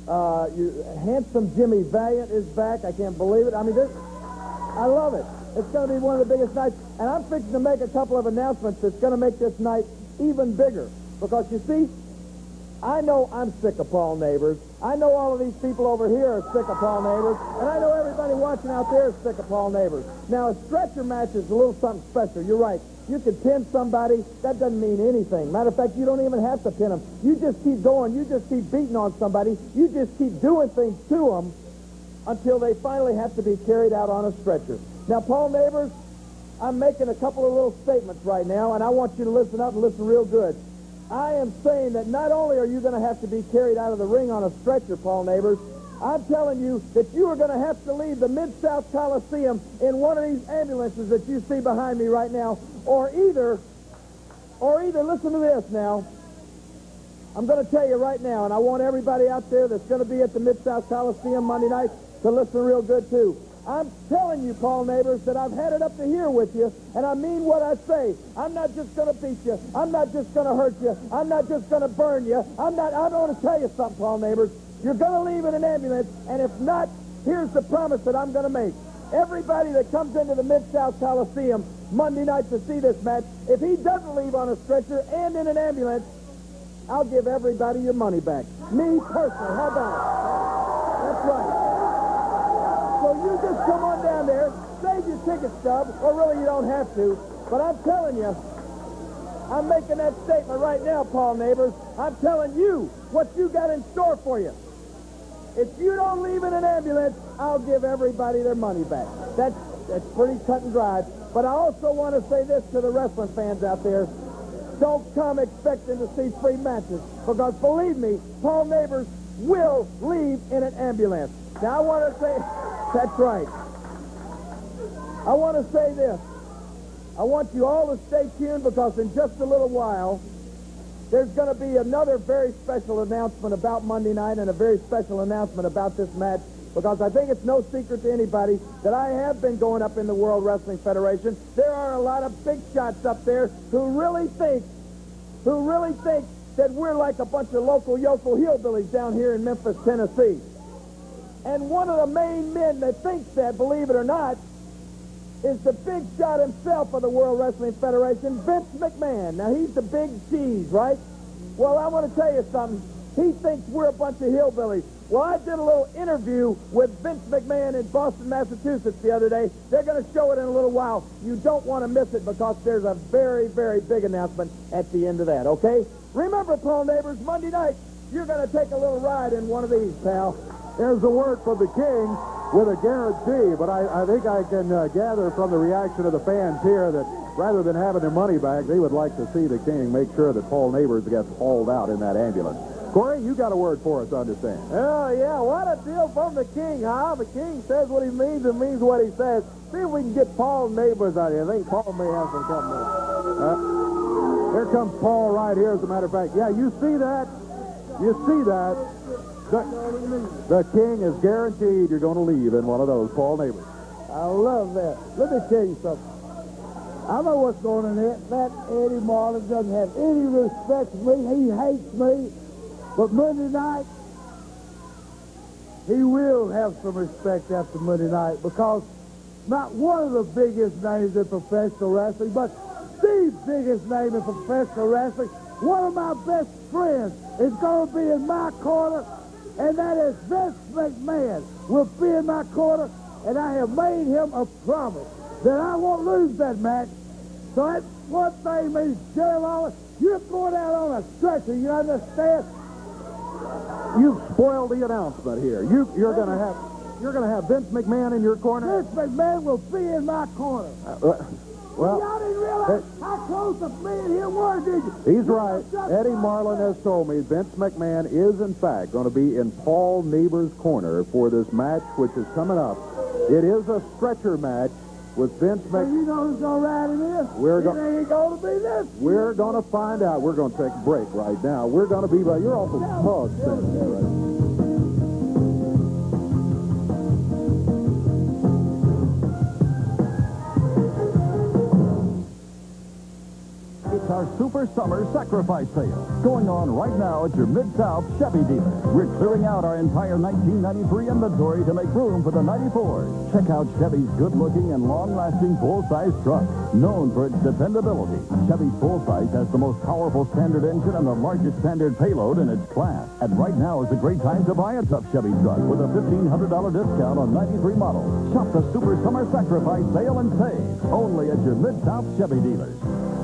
Handsome Jimmy Valiant is back. I can't believe it. I mean, I love it. It's going to be one of the biggest nights. And I'm fixing to make a couple of announcements that's going to make this night even bigger. Because, you see, I know I'm sick of Paul Neighbors. I know all of these people over here are sick of Paul Neighbors. And I know everybody watching out there is sick of Paul Neighbors. Now, a stretcher match is a little something special. You're right. You can pin somebody. That doesn't mean anything. Matter of fact, you don't even have to pin them. You just keep going. You just keep beating on somebody. You just keep doing things to them until they finally have to be carried out on a stretcher. Now, Paul Neighbors, I'm making a couple of little statements right now, and I want you to listen up and listen real good. I am saying that not only are you going to have to be carried out of the ring on a stretcher, Paul Neighbors, I'm telling you that you are going to have to leave the Mid-South Coliseum in one of these ambulances that you see behind me right now, or either, listen to this now, I'm going to tell you right now, and I want everybody out there that's going to be at the Mid-South Coliseum Monday night to listen real good, too. I'm telling you, Paul Neighbors, that I've had it up to here with you, and I mean what I say. I'm not just going to beat you. I'm not just going to hurt you. I'm not just going to burn you. I want to tell you something, Paul Neighbors. You're going to leave in an ambulance, and if not, here's the promise that I'm going to make. Everybody that comes into the Mid-South Coliseum Monday night to see this match, if he doesn't leave on a stretcher and in an ambulance, I'll give everybody your money back. Me personally. How about it? That's right. So you just come on down there, save your ticket stub, or really you don't have to, but I'm telling you, I'm making that statement right now, Paul Neighbors. I'm telling you what you got in store for you. If you don't leave in an ambulance, I'll give everybody their money back. That's pretty cut and dried. But I also want to say this to the wrestling fans out there. Don't come expecting to see free matches, because believe me, Paul Neighbors will leave in an ambulance. Now I want to say, that's right. I want to say this. I want you all to stay tuned, because in just a little while, there's going to be another very special announcement about Monday night and a very special announcement about this match, because I think it's no secret to anybody that I have been going up in the World Wrestling Federation. There are a lot of big shots up there who really think that we're like a bunch of local yokel hillbillies down here in Memphis, Tennessee. And one of the main men that thinks that, believe it or not, is the big shot himself of the World Wrestling Federation, Vince McMahon. Now, he's the big cheese, right? Well, I want to tell you something. He thinks we're a bunch of hillbillies. Well, I did a little interview with Vince McMahon in Boston, Massachusetts the other day. They're going to show it in a little while. You don't want to miss it, because there's a very, very big announcement at the end of that, okay? Remember, Paul Neighbors, Monday night, you're going to take a little ride in one of these, pal. There's the word from the King. with a guarantee, but I think I can gather from the reaction of the fans here that rather than having their money back, they would like to see the King make sure that Paul Neighbors gets hauled out in that ambulance. Corey, you got a word for us, understand? Oh, yeah, what a deal from the King, huh? The King says what he means and means what he says. See if we can get Paul Neighbors out here. I think Paul may have some company. Here comes Paul right here, as a matter of fact. Yeah, you see that? You see that? The King is guaranteed you're going to leave in one of those, Paul Neighbors. I love that. Let me tell you something. I know what's going on there. That Eddie Marlin doesn't have any respect for me. He hates me. But Monday night, he will have some respect after Monday night because not one of the biggest names in professional wrestling, but the biggest name in professional wrestling, one of my best friends, is going to be in my corner, and that is Vince McMahon will be in my corner, and I have made him a promise that I won't lose that match. So that's one thing, means Jerry Lawler, you're going out on a stretcher, you understand? You've spoiled the announcement here. You're going to have Vince McMahon in your corner. Vince McMahon will be in my corner. Well, y'all didn't realize how close to me and him were, did you? He's right. Eddie Marlin has told me Vince McMahon is, in fact, going to be in Paul Neighbors' corner for this match, which is coming up. It is a stretcher match with Vince McMahon. You know who's going to ride in this? It ain't going to be this. We're going to find out. We're going to take a break right now. We're going to be right. You're awful smug sitting there, right? It's our Super Summer Sacrifice Sale, going on right now at your Mid-South Chevy dealer. We're clearing out our entire 1993 inventory to make room for the 94. Check out Chevy's good-looking and long-lasting full-size truck, known for its dependability. Chevy's full-size has the most powerful standard engine and the largest standard payload in its class. And right now is a great time to buy a tough Chevy truck with a $1,500 discount on 93 models. Shop the Super Summer Sacrifice Sale and save, only at your Mid-South Chevy dealers.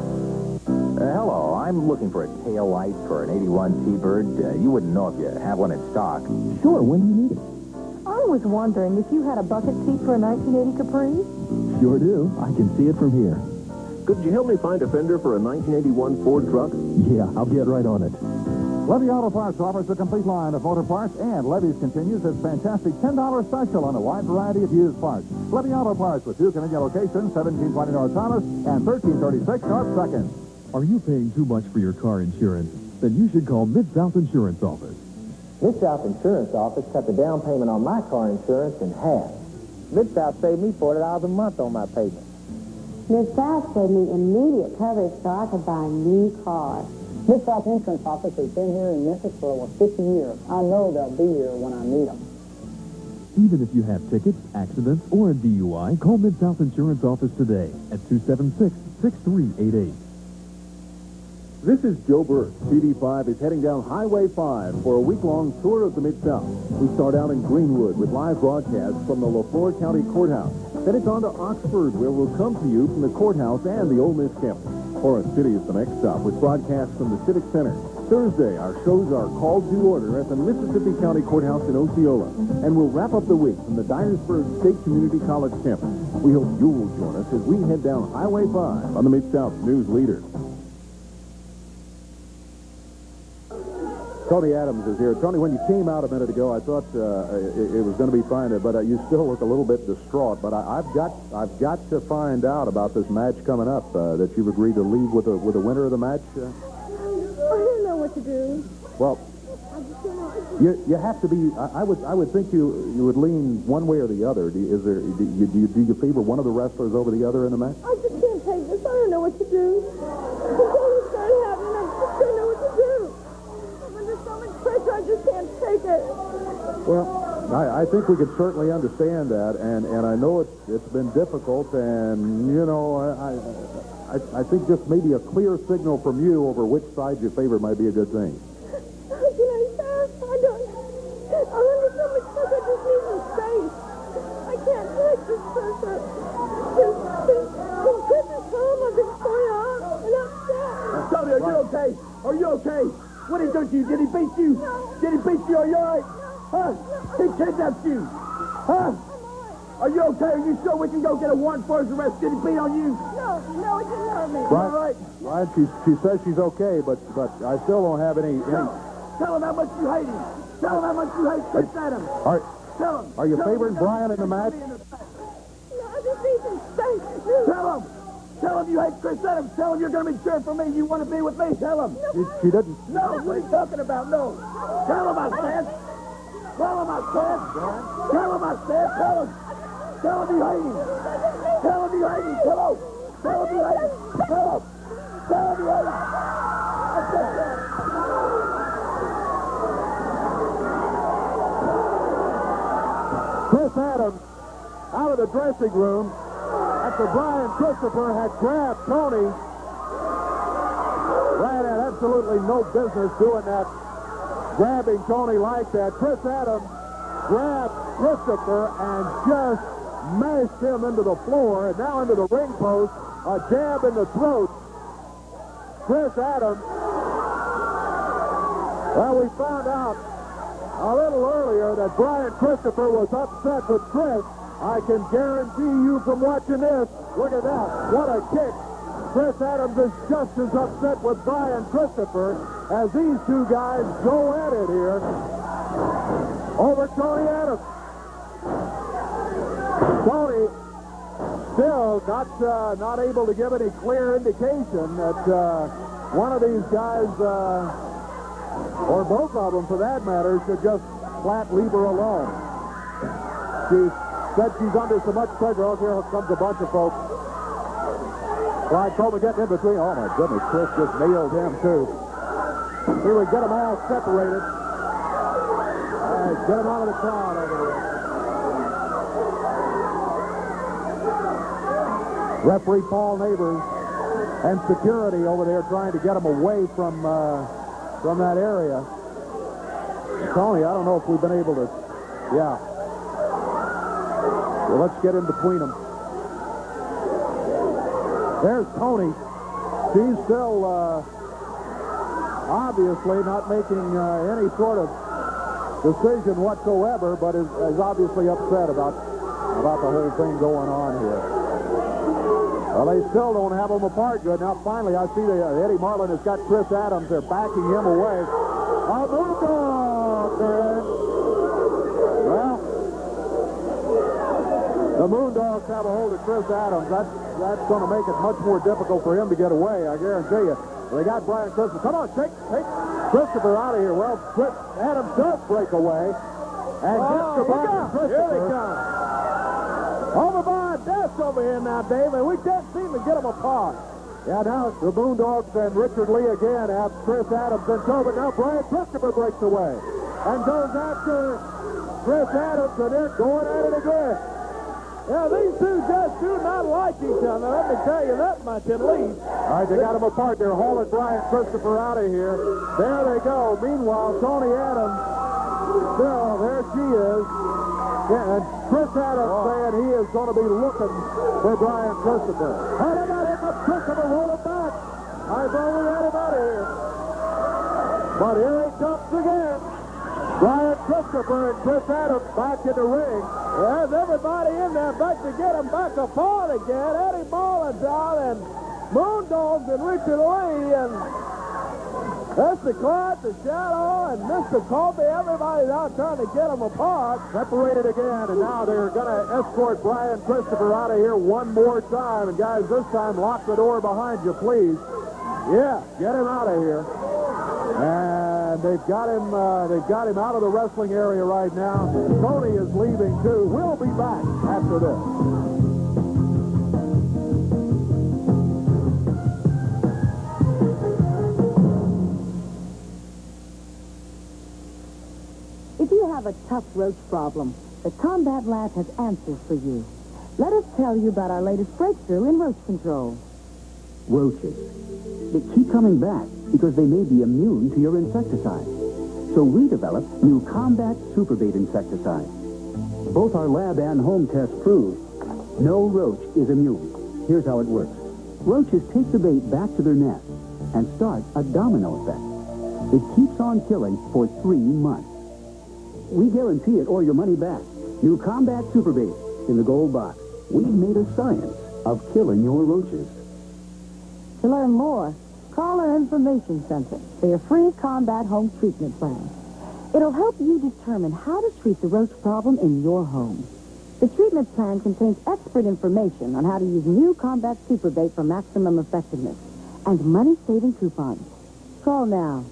Hello, I'm looking for a tail light for an 81 T-Bird. You wouldn't know if you have one in stock. Sure, when do you need it? I was wondering if you had a bucket seat for a 1980 Capri? Sure do. I can see it from here. Could you help me find a fender for a 1981 Ford truck? Yeah, I'll get right on it. Levy Auto Parts offers a complete line of motor parts, and Levy's continues its fantastic $10 special on a wide variety of used parts. Levy Auto Parts with two convenient locations, 1720 North Thomas and 1336 North 2nd. Are you paying too much for your car insurance? Then you should call Mid-South Insurance Office. Mid-South Insurance Office cut the down payment on my car insurance in half. Mid-South saved me $40 a month on my payment. Mid-South gave me immediate coverage so I could buy a new car. Mid-South Insurance Office has been here in Memphis for over 50 years. I know they'll be here when I need them. Even if you have tickets, accidents, or a DUI, call Mid-South Insurance Office today at 276-6388. This is Joe Burt. CD5 is heading down Highway 5 for a week-long tour of the Mid-South. We start out in Greenwood with live broadcasts from the LaFleur County Courthouse. Then it's on to Oxford, where we'll come to you from the courthouse and the Ole Miss campus. Forest City is the next stop, with broadcasts from the Civic Center. Thursday, our shows are called to order at the Mississippi County Courthouse in Osceola. And we'll wrap up the week from the Dyersburg State Community College campus. We hope you'll join us as we head down Highway 5 on the Mid-South News Leader. Tony Adams is here. Tony, when you came out a minute ago, I thought it was going to be fine, but you still look a little bit distraught. But I've got to find out about this match coming up. That you've agreed to leave with the winner of the match. I don't know what to do. Well, you have to be. I would think you would lean one way or the other. Do you favor one of the wrestlers over the other in the match? I just can't take this. I don't know what to do. It's started happening. I just don't know what to do. So much pressure, I just can't take it. Well, I think we could certainly understand that, and I know it's been difficult, and, you know, I think just maybe a clear signal from you over which side you favor might be a good thing. How can I fast? I'm under so much pressure, I just need some space. I can't take this pressure. Since Christmas home, I've been torn up and upset. Tony, are you okay? Are you okay? What did he do to you? Did he beat you? No. Did he beat you? Are you all right? Huh? He kidnapped you. Huh? Are you okay? Are you sure we can go get a warrant for his arrest? Did he beat on you? No, it didn't hurt me. Right. All right. She says she's okay, but I still don't have any. Tell him how much you hate him. Tell him how much you hate Chris Adams. Tell him. Are you favoring Brian in the match? Tell him you hate Chris Adams. Tell him you're going to be cheering for me. You want to be with me. Tell him. She didn't. No, what are you talking about? No. Tell him I said. Tell him I said. Tell him I said. Tell him. Tell him you hate him. Tell him you hate him. Tell him. Tell him you hate him. Tell him. Tell him you hate him. Chris Adams out of the dressing room after Brian Christopher had grabbed Tony. Brian had absolutely no business doing that, grabbing Tony like that. Chris Adams grabbed Christopher and just mashed him into the floor and now into the ring post. A jab in the throat. Chris Adams. Well, we found out a little earlier that Brian Christopher was upset with Chris. I can guarantee you from watching this, look at that, what a kick. Chris Adams is just as upset with Brian Christopher as these two guys go at it here over Tony Adams. Tony still not able to give any clear indication that one of these guys, or both of them for that matter, should just flat leave her alone. She said she's under so much pressure. Oh, here comes a bunch of folks. Clyde Coleman getting in between. Oh, my goodness, Chris just nailed him, too. Here we get them all separated. All right, get them out of the crowd over there. Referee Paul Neighbors and security over there trying to get them away from that area. Tony, I don't know if we've been able to... Yeah. So let's get in between them. There's Tony. She's still obviously not making any sort of decision whatsoever, but is obviously upset about the whole thing going on here. Well, they still don't have them apart good. Now, finally, I see Eddie Marlin has got Chris Adams. They're backing him away. A Moondog, man. Well, the Moondogs have a hold of Chris Adams. That's going to make it much more difficult for him to get away, I guarantee you. They got Brian Christopher. Come on, take Christopher out of here. Well, Chris Adams does break away. And gets to Brian Christopher. Here they come. Over by death over here now, Dave, and we can't seem to get them apart. Yeah, now the Moondogs and Richard Lee again have Chris Adams in tow, but now Brian Christopher breaks away and goes after Chris Adams, and they're going at it again. Yeah, these two just do not like each other. Let me tell you that much at least. All right, they got them apart. They're hauling Brian Christopher out of here. There they go. Meanwhile, Tony Adams, still, there she is. Yeah, and Chris Adams saying he is going to be looking for Brian Christopher. Oh, they got him up. Christopher rolling back. I thought we had him out of here. But here he jumps again. Brian Christopher and Chris Adams back in the ring. There's everybody in there back to get them back apart again. Eddie Marlin down and Moondogs and Richard Lee and Mr. Clyde, the Shadow, and Mr. Colby. Everybody's out trying to get them apart. Separated again, and now they're going to escort Brian Christopher out of here one more time. And guys, this time lock the door behind you, please. Yeah, get him out of here. And they've got him out of the wrestling area right now. Tony is leaving too. We'll be back after this. If you have a tough roach problem, the Combat Lab has answers for you. Let us tell you about our latest breakthrough in roach control. Roaches. They keep coming back because they may be immune to your insecticide. So we developed new Combat Superbait insecticide. Both our lab and home tests prove no roach is immune. Here's how it works. Roaches take the bait back to their nest and start a domino effect. It keeps on killing for 3 months. We guarantee it or your money back. New Combat Superbait. In the gold box, we've made a science of killing your roaches. To learn more, call our information center for your free combat home treatment plan. It'll help you determine how to treat the roach problem in your home. The treatment plan contains expert information on how to use new combat super bait for maximum effectiveness and money-saving coupons. Call now.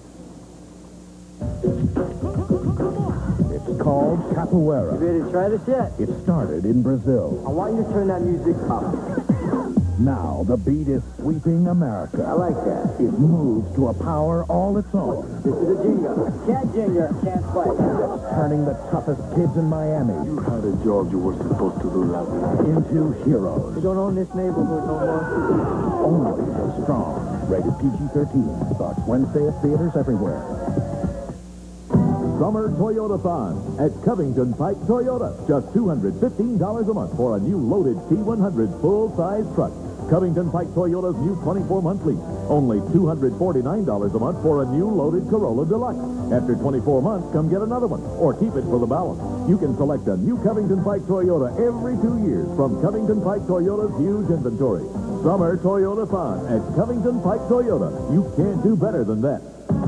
It's called capoeira. You ready to try this yet? It started in Brazil. I want you to turn that music up. Now the beat is sweeping America. I like that. It moves to a power all its own. This is a jingo. Can't jingo, can't play. It's turning the toughest kids in Miami. You had a job you were supposed to do last night. Into heroes. We don't own this neighborhood no more. Only so strong. Rated PG-13. Starts Wednesday at theaters everywhere. Summer Toyota-thon at Covington Pike Toyota. Just $215 a month for a new loaded T100 full-size truck. Covington Pike Toyota's new 24-month lease. Only $249 a month for a new loaded Corolla Deluxe. After 24 months, come get another one, or keep it for the balance. You can select a new Covington Pike Toyota every 2 years from Covington Pike Toyota's huge inventory. Summer Toyota-thon at Covington Pike Toyota. You can't do better than that.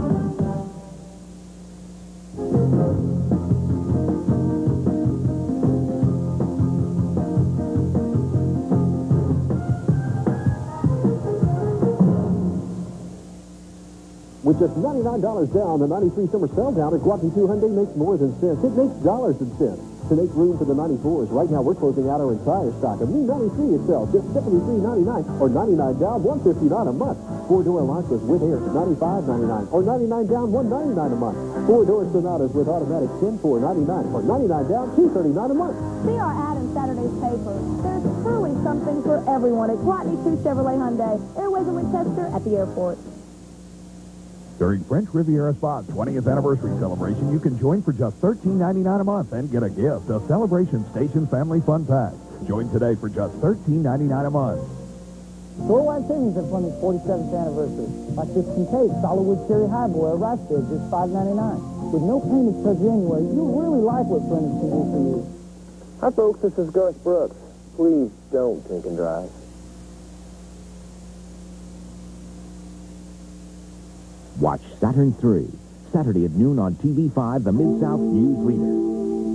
With just $99 down, the 93 Summer Sell Down at Guapi 2 Hyundai makes more than sense. It makes dollars and cents. To make room for the 94s, right now we're closing out our entire stock of new 93 itself, just $73.99 or $99 down, $159 a month. Four-door Elantra's with air, $95.99 or $99 down, $199 a month. Four-door Sonatas with automatic, $104.99 or $99 down, $239 a month. See our ad in Saturday's paper. There's truly something for everyone at Guatney 2 Chevrolet Hyundai, Airways in Winchester at the airport. During French Riviera Spa's 20th anniversary celebration, you can join for just $13.99 a month and get a gift, a Celebration Station Family Fun Pack. Join today for just $13.99 a month. Worldwide savings at Fleming's 47th anniversary. Like this Kincaid Solid Wood Cherry Highboy, a rice bed, just $5.99. With no payments till January, you'll really like what Fleming's can do for you. Hi, folks. This is Garth Brooks. Please don't drink and drive. Watch Saturn 3, Saturday at noon on TV5, the Mid-South News Leader.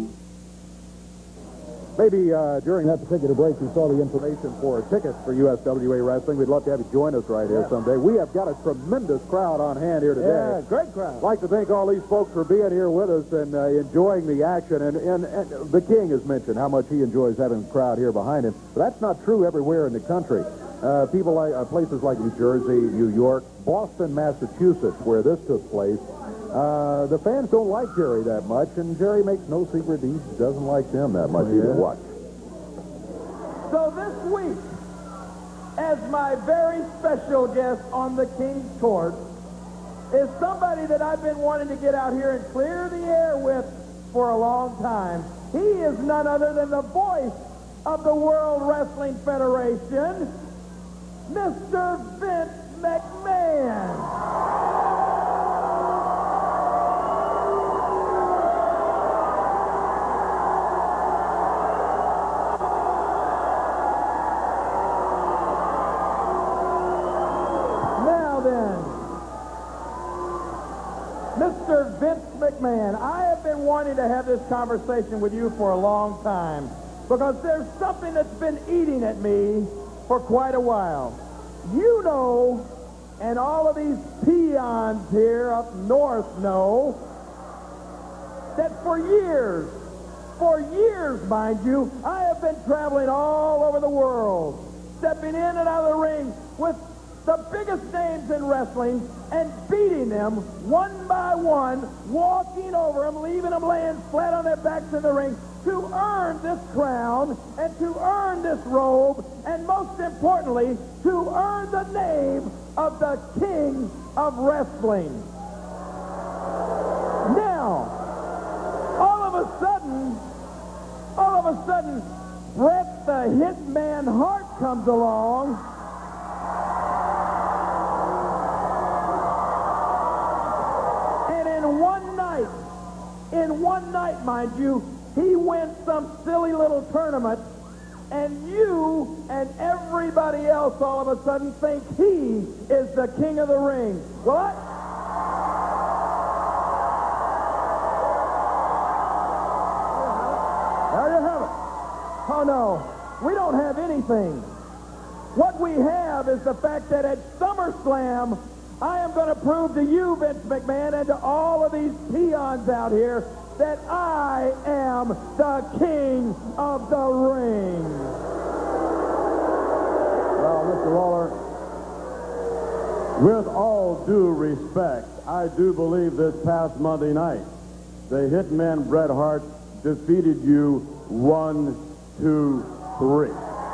Maybe during that particular break you saw the information for tickets for USWA Wrestling. We'd love to have you join us right here someday. We have got a tremendous crowd on hand here today. Yeah, great crowd. I'd like to thank all these folks for being here with us and enjoying the action. And the King has mentioned how much he enjoys having a crowd here behind him. But that's not true everywhere in the country. People like places like New Jersey, New York, Boston, Massachusetts, where this took place, the fans don't like Jerry that much, and Jerry makes no secret he doesn't like them that much either. Watch. So this week, as my very special guest on the King's Court, is somebody that I've been wanting to get out here and clear the air with for a long time. He is none other than the voice of the World Wrestling Federation, Mr. Vince McMahon. Now then, Mr. Vince McMahon, I have been wanting to have this conversation with you for a long time because there's something that's been eating at me for quite a while. You know, and all of these peons here up north know, that for years, mind you, I have been traveling all over the world, stepping in and out of the ring with the biggest names in wrestling and beating them one by one, walking over them, leaving them laying flat on their backs in the ring to earn this crown and to earn this robe and most importantly, to earn the name of the King of Wrestling. Now, all of a sudden, Bret the Hitman Hart comes along. And in one night, mind you, he wins some silly little tournament, and you and everybody else all of a sudden think he is the king of the ring. Well, there you have it. Oh, no, we don't have anything. What we have is the fact that at SummerSlam, I am going to prove to you, Vince McMahon, and to all of these peons out here, that I am the king of the ring. Well, Mr. Lawler, with all due respect, I do believe this past Monday night, the Hitman Bret Hart defeated you 1, 2, 3.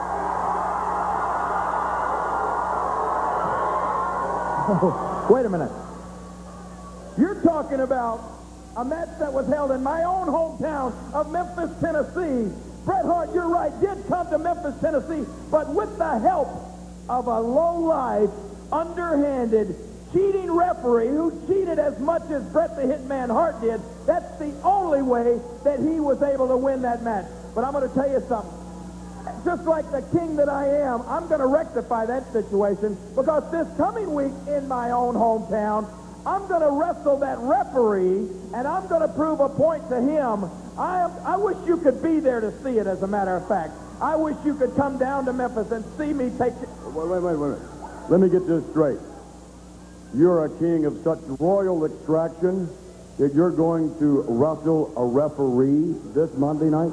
Wait a minute. You're talking about a match that was held in my own hometown of Memphis, Tennessee. Bret Hart, you're right, did come to Memphis, Tennessee, but with the help of a low-life, underhanded, cheating referee who cheated as much as Bret the Hitman Hart did. That's the only way that he was able to win that match. But I'm going to tell you something. Just like the king that I am, I'm going to rectify that situation, because this coming week in my own hometown, I'm going to wrestle that referee, and I'm going to prove a point to him. I wish you could be there to see it, as a matter of fact. I wish you could come down to Memphis and see me take... Wait. Let me get this straight. You're a king of such royal extraction that you're going to wrestle a referee this Monday night?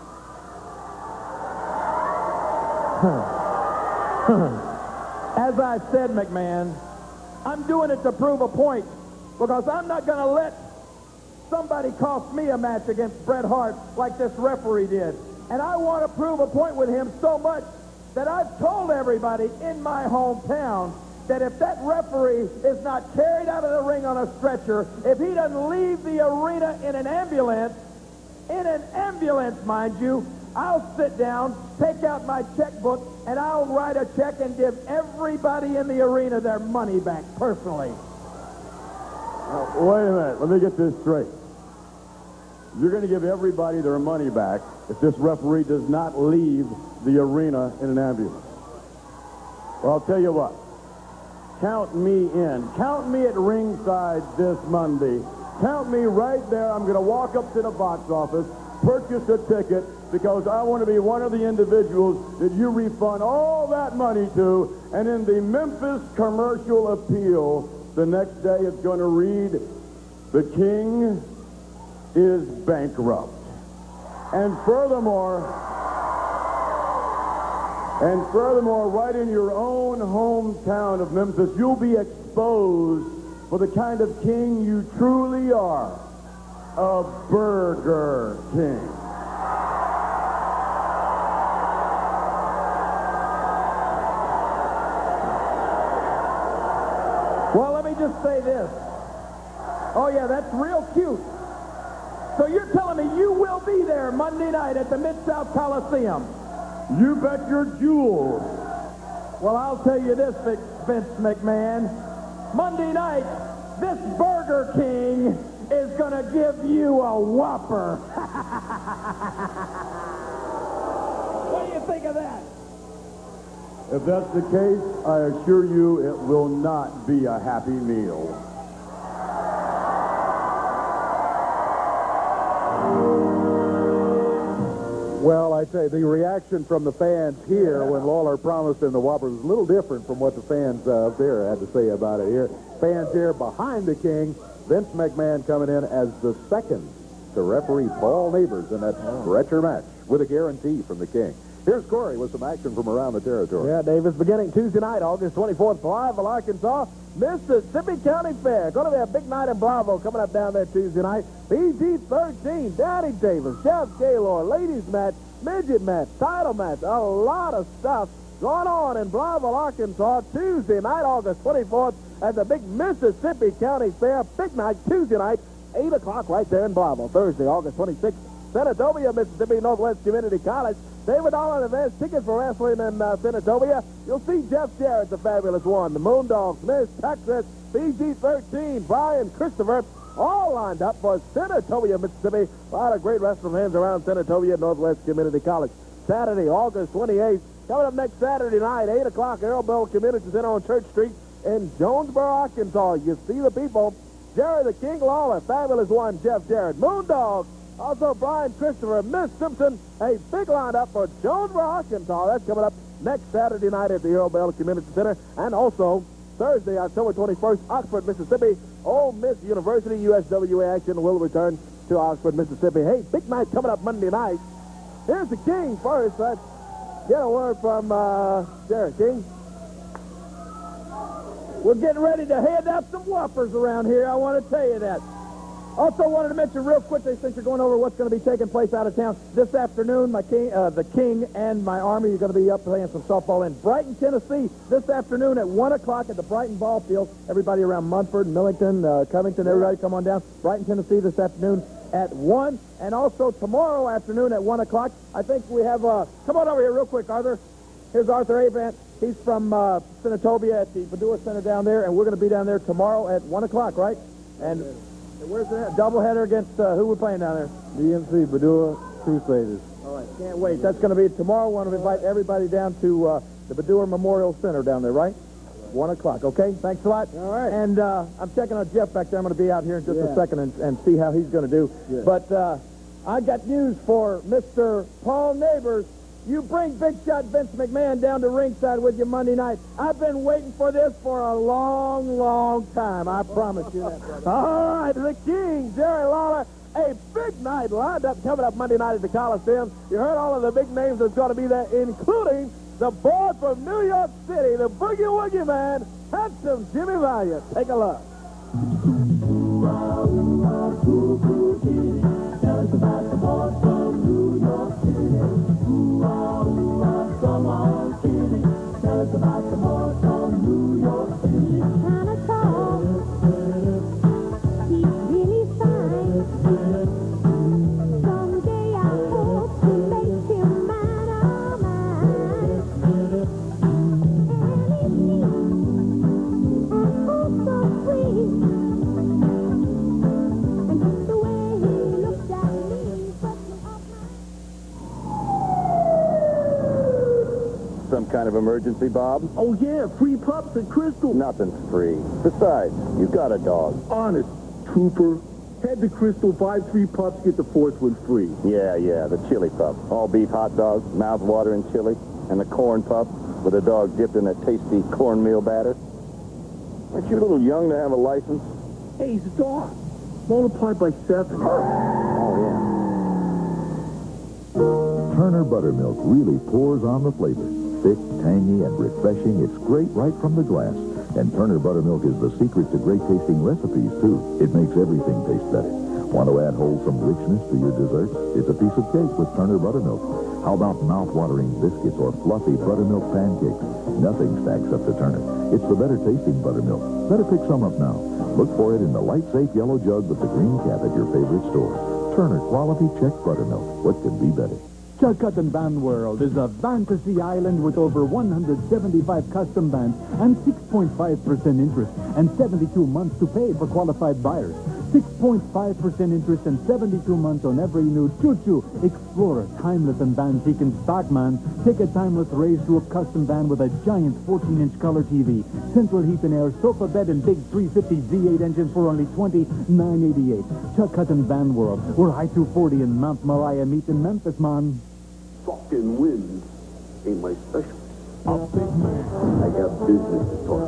As I said, McMahon, I'm doing it to prove a point, because I'm not going to let somebody cost me a match against Bret Hart like this referee did. And I want to prove a point with him so much that I've told everybody in my hometown that if that referee is not carried out of the ring on a stretcher, if he doesn't leave the arena in an ambulance, mind you, I'll sit down, take out my checkbook, and I'll write a check and give everybody in the arena their money back personally. Now, wait a minute. Let me get this straight. You're going to give everybody their money back if this referee does not leave the arena in an ambulance. Well, I'll tell you what. Count me in. Count me at ringside this Monday. Count me right there. I'm going to walk up to the box office, purchase a ticket, because I want to be one of the individuals that you refund all that money to, and in the Memphis Commercial Appeal, the next day it's going to read, "The King is bankrupt." And furthermore, right in your own hometown of Memphis, you'll be exposed for the kind of king you truly are, a Burger King. Well, let me just say this. Oh, yeah, that's real cute. So you're telling me you will be there Monday night at the Mid-South Coliseum? You bet your jewels. Well, I'll tell you this, Vince McMahon. Monday night, this Burger King is going to give you a whopper. What do you think of that? If that's the case, I assure you it will not be a happy meal. Well, I tell you, the reaction from the fans here when Lawler promised him the Whopper was a little different from what the fans up there had to say about it here. Fans here behind the King, Vince McMahon coming in as the second to referee Paul Neighbors in that stretcher match with a guarantee from the King. Here's Corey with some action from around the territory. Yeah, Davis, beginning Tuesday night, August 24th, Blytheville, Arkansas, Mississippi County Fair. Going to be a big night in Bravo coming up down there Tuesday night. PG-13, Danny Davis, Jeff Gaylor, ladies match, midget match, title match, a lot of stuff going on in Blytheville, Arkansas, Tuesday night, August 24th, at the big Mississippi County Fair. Big night, Tuesday night, 8 o'clock right there in Blytheville. Thursday, August 26th, Senatobia, Mississippi Northwest Community College. David Dollar advance tickets for wrestling in Senatobia. You'll see Jeff Jarrett, the fabulous one. The Moondogs, Miss Texas, PG-13, Brian Christopher, all lined up for Senatobia, Mississippi. A lot of great wrestling fans around Senatobia Northwest Community College. Saturday, August 28th. Coming up next Saturday night, 8 o'clock, Arrow Bell Community Center on Church Street in Jonesboro, Arkansas. You see the people. Jerry the King Lawler, Fabulous One, Jeff Jarrett, Moondog, also Brian Christopher, Miss Simpson. A big lineup for Jonesboro, Arkansas. That's coming up next Saturday night at the Arrow Bell Community Center. And also Thursday, October 21st, Oxford, Mississippi. Ole Miss University USWA action will return to Oxford, Mississippi. Hey, big night coming up Monday night. Here's the King first. Let's get a word from Jarrett. King. We're getting ready to hand out some whoppers around here. I want to tell you that. Also wanted to mention real quickly, since you're going over what's going to be taking place out of town, this afternoon, the King and my Army are going to be up playing some softball in Brighton, Tennessee, this afternoon at 1 o'clock at the Brighton Ball Field. Everybody around Munford, Millington, Covington, everybody come on down. Brighton, Tennessee this afternoon at 1. And also tomorrow afternoon at 1 o'clock, I think we have, come on over here real quick, Arthur. Here's Arthur Avant. He's from Senatobia at the Padua Center down there, and we're going to be down there tomorrow at 1 o'clock, right? And where's the doubleheader against who we're playing down there? DMC, Padua Crusaders. All right, can't wait. That's going to be tomorrow. We want to invite everybody down to the Padua Memorial Center down there, right? 1 o'clock, okay? Thanks a lot. All right. And I'm checking on Jeff back there. I'm going to be out here in just a second and see how he's going to do. Yeah. But I got news for Mr. Paul Neighbors. You bring Big Shot Vince McMahon down to ringside with you Monday night. I've been waiting for this for a long, long time. I promise you that, brother. All right, the King, Jerry Lawler. A big night lined up coming up Monday night at the Coliseum. You heard all of the big names that's going to be there, including the boy from New York City, the Boogie Woogie Man, handsome Jimmy Valiant. Take a look. Tell us about the boy from New York City. Come on, Kitty. Tell us about the boy from New York City. Kinda tall. He's really fine. Someday I hope to make him mine, oh mine. And he's neat and oh so sweet. And just the way he looked at me put me off Some kind of emergency, Bob? Oh, yeah, free pups at Crystal. Nothing's free. Besides, you got a dog. Honest, trooper. Head to Crystal, buy 3 pups, get the 4th one free. Yeah, the chili pup. All beef hot dog, mouth-watering chili, and the corn pup with a dog dipped in a tasty cornmeal batter. Aren't you a little young to have a license? Hey, he's a dog. Multiplied by 7. Oh, yeah. Turner Buttermilk really pours on the flavor. Thick, tangy, and refreshing, it's great right from the glass. And Turner Buttermilk is the secret to great-tasting recipes, too. It makes everything taste better. Want to add wholesome richness to your desserts? It's a piece of cake with Turner Buttermilk. How about mouth-watering biscuits or fluffy buttermilk pancakes? Nothing stacks up to Turner. It's the better-tasting buttermilk. Better pick some up now. Look for it in the light, safe yellow jug with the green cap at your favorite store. Turner Quality Check Buttermilk. What could be better? Chuckutt and Band World is a fantasy island with over 175 custom bands and 6.5% interest and 72 months to pay for qualified buyers. 6.5% interest and 72 months on every new Choo-Choo, Explorer, Timeless, and Van Pekin Stockman. Take a timeless raised roof custom van with a giant 14-inch color TV, central heat and air, sofa bed, and big 350 Z8 engine for only $29.88. Chuckutt and Van World, where I-240 and Mount Moriah meet in Memphis, man. Fucking wind ain't my special. A big man. I got business to talk.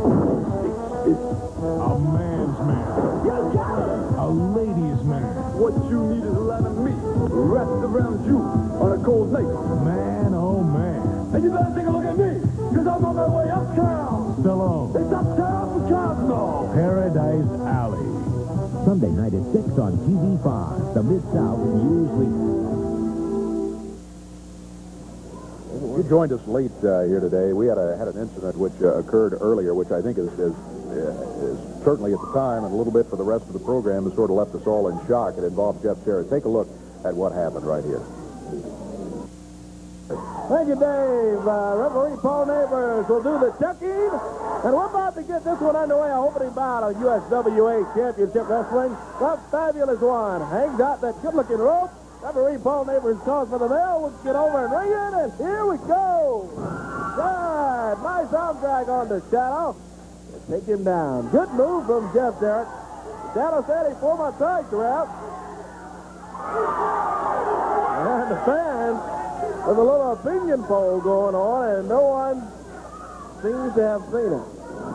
A man's man. A ladies' man. What you need is a lot of meat wrapped around you on a cold night. Man, oh man. And you better take a look at me, because I'm on my way uptown. Stallone. It's uptown for Cosmo. Paradise Alley. Sunday night at 6 on TV5. The Mid-South usually... You joined us late here today. We had an incident which occurred earlier, which I think is certainly at the time and a little bit for the rest of the program has sort of left us all in shock. It involved Jeff Jarrett. Take a look at what happened right here. Thank you, Dave. Referee Paul Neighbors will do the checking. And we're about to get this one underway. Our opening bout of USWA Championship Wrestling. The fabulous one hangs out that good-looking rope. Referee Paul Neighbors calls for the bell. We'll get over and ring it, and here we go. Good. Nice arm drag on the Shadow. Take him down. Good move from Jeff Jarrett. Shadow said he 4 months out throughout. And the fans, there's a little opinion poll going on, and no one seems to have seen it.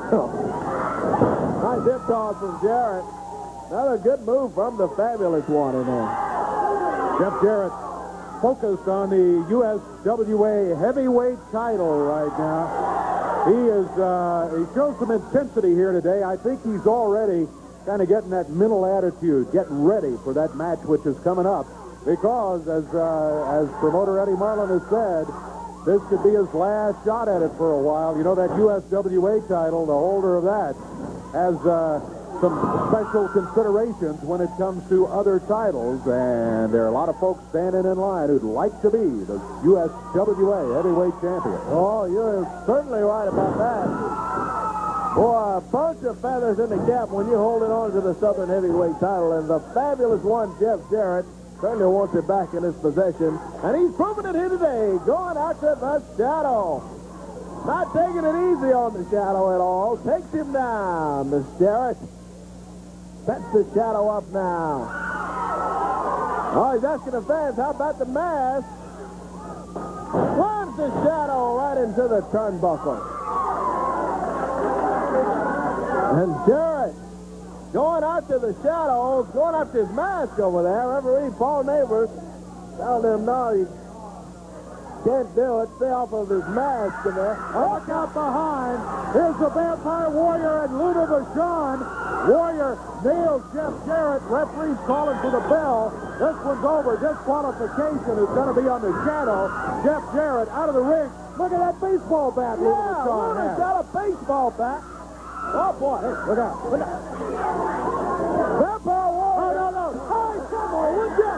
Nice hip toss from Jarrett. Another good move from the fabulous one in there. Jeff Jarrett focused on the USWA heavyweight title right now. He shows some intensity here today. I think he's already kind of getting that mental attitude, getting ready for that match which is coming up. Because, as promoter Eddie Marlin has said, this could be his last shot at it for a while. You know, that USWA title, the holder of that, has some special considerations when it comes to other titles, and there are a lot of folks standing in line who'd like to be the USWA heavyweight champion. Oh, you're certainly right about that. Boy, a bunch of feathers in the cap when you're holding on to the Southern heavyweight title, and the fabulous one, Jeff Jarrett, certainly wants it back in his possession, and he's proving it here today, going out to the Shadow. Not taking it easy on the Shadow at all. Takes him down, Miss Jarrett. Sets the Shadow up now. Oh, he's asking the fans, how about the mask? Runs the Shadow right into the turnbuckle. And Jarrett going after the Shadow, going after his mask over there. Referee Paul Neighbors telling him, no, you can't do it. Stay off of his mask in there. Look out behind. Here's the Vampire Warrior and Luna Vachon. Warrior nails Jeff Jarrett. Referee's calling for the bell. This one's over. Disqualification is going to be on the Shadow. Jeff Jarrett out of the ring. Look at that baseball bat Luna Vachon has. Luna's got a baseball bat. Oh, boy. Hey, look out. Look out. Vampire Warrior. Oh, no. Hey, come on, would you?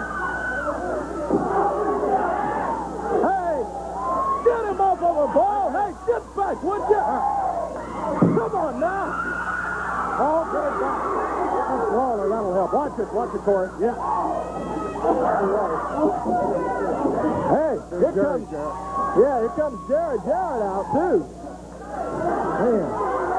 Hey, get him off of a ball. Hey, get back, would you? Come on now. Oh, get it back. Oh, that'll help. Watch it, Corey. Yeah. Hey, here comes Jarrett. Yeah, here comes Jarrett. Jarrett out, too. Man.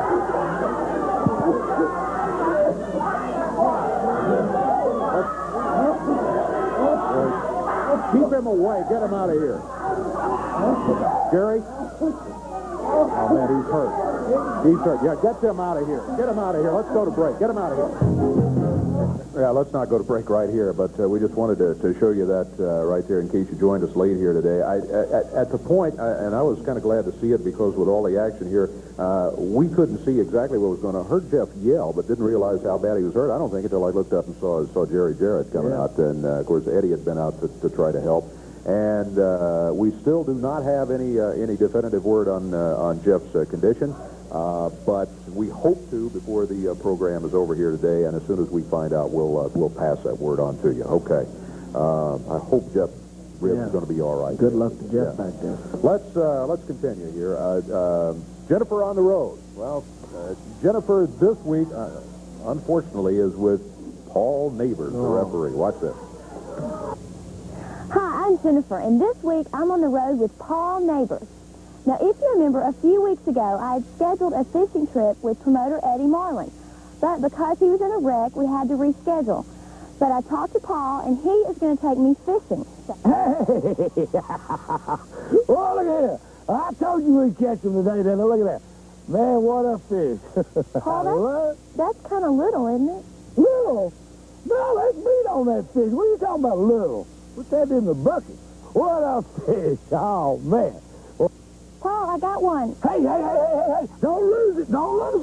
Keep him away. Get him out of here. Jerry? Oh, man, he's hurt. He's hurt. Yeah, get him out of here. Get him out of here. Let's go to break. Get him out of here. Yeah, let's not go to break right here, but we just wanted to show you that right there in case you joined us late here today. At the point, and I was kind of glad to see it because with all the action here, we couldn't see exactly what was going on. I heard Jeff yell, but didn't realize how bad he was hurt. I don't think until I looked up and saw Jerry Jarrett coming out, and of course Eddie had been out to try to help. And we still do not have any definitive word on Jeff's condition. But we hope to before the program is over here today, and as soon as we find out, we'll pass that word on to you. Okay. I hope Jeff is going to be all right. Good luck to Jeff back there. Let's continue here. Jennifer on the road. Well, Jennifer this week, unfortunately, is with Paul Neighbors, the referee. Watch this. Hi, I'm Jennifer, and this week I'm on the road with Paul Neighbors. Now, if you remember, a few weeks ago, I had scheduled a fishing trip with promoter Eddie Marlin. But because he was in a wreck, we had to reschedule. But I talked to Paul, and he is going to take me fishing. Hey! Oh, look at here. I told you we'd catch him today, then. Look at that. Man, what a fish. Paul, that's kind of little, isn't it? Little? No, there's meat on that fish. What are you talking about, little? Put that in the bucket. What a fish. Oh, man. Paul, I got one. Hey. Don't lose it.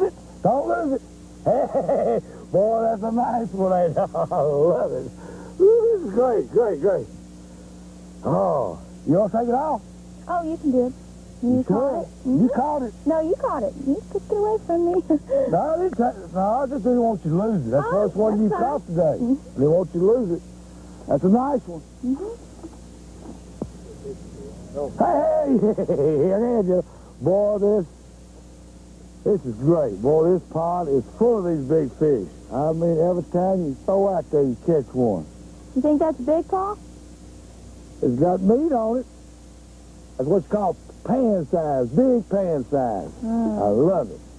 Hey, boy, that's a nice one. I love it. Ooh, this is great. Oh, you want to take it off? Oh, you can do it. You caught it? Mm-hmm. You caught it? No, you caught it. You took it away from me. No, I just didn't want you to lose it. That's the first one you caught today. I didn't want you to lose it. That's a nice one. Mm-hmm. Hey, boy, this is great. Boy, this pond is full of these big fish. I mean, every time you throw out there, you catch one. You think that's big, Paul? It's got meat on it. That's what's called pan size, big pan size. I love it.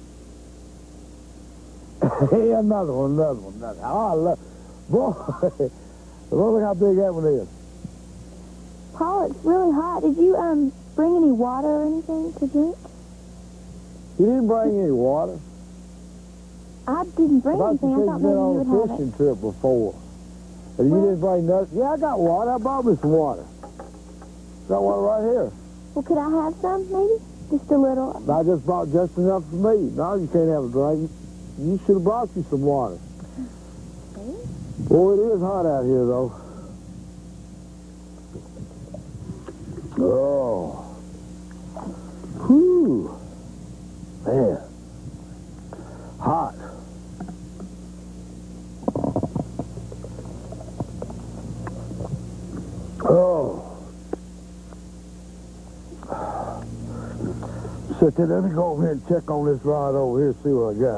Hey, another one. Oh, I love it. Boy, look how big that one is. Paul, it's really hot. Did you bring any water or anything to drink? You didn't bring any water? I didn't bring anything. I thought maybe you would have on a fishing trip before. And you didn't bring nothing? Yeah, I got water. I brought me some water. Got water right here. Well, could I have some, maybe? Just a little. I just brought just enough for me. Now you can't have a drink. You should have brought you some water. Okay. Boy, it is hot out here, though. Oh. Whew. Man. Hot. Oh. Sit there, let me go over here and check on this rod over here, see what I got.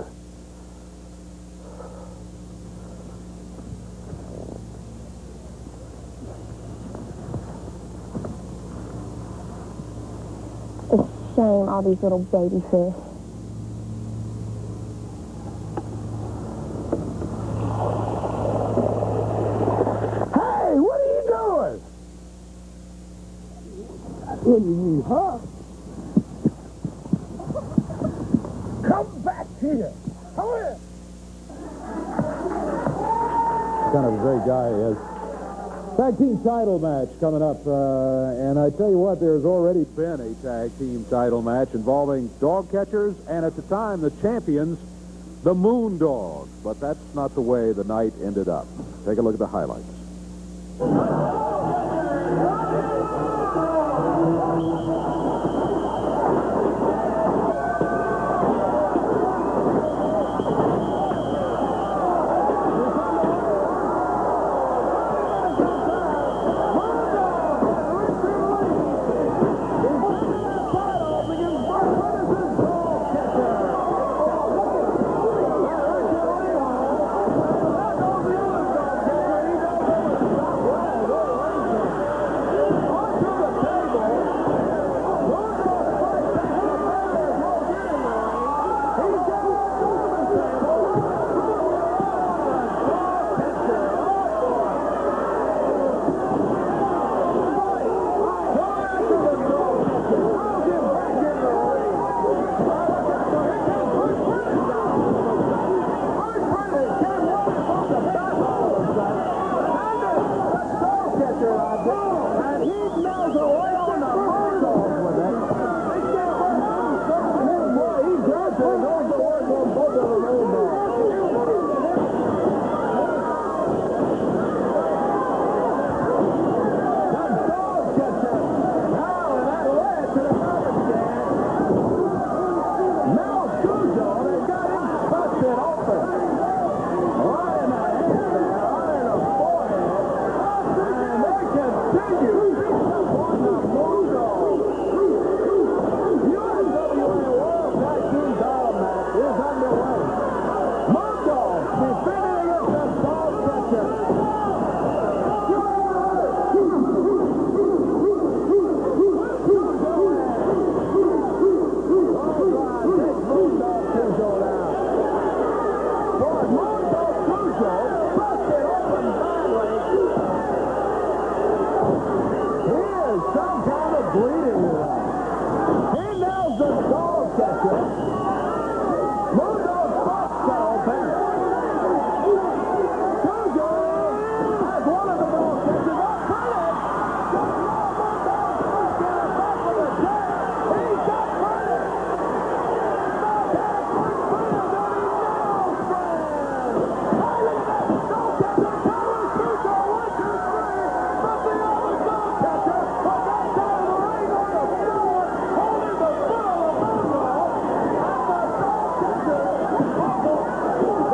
It's a shame, all these little baby fish. Hey, what are you doing? Huh? Come back here. Come here. Kind of a great guy he is. Tag team title match coming up, and I tell you what, there's already been a tag team title match involving dog catchers, and at the time, the champions, the Moondogs. But that's not the way the night ended up. Take a look at the highlights.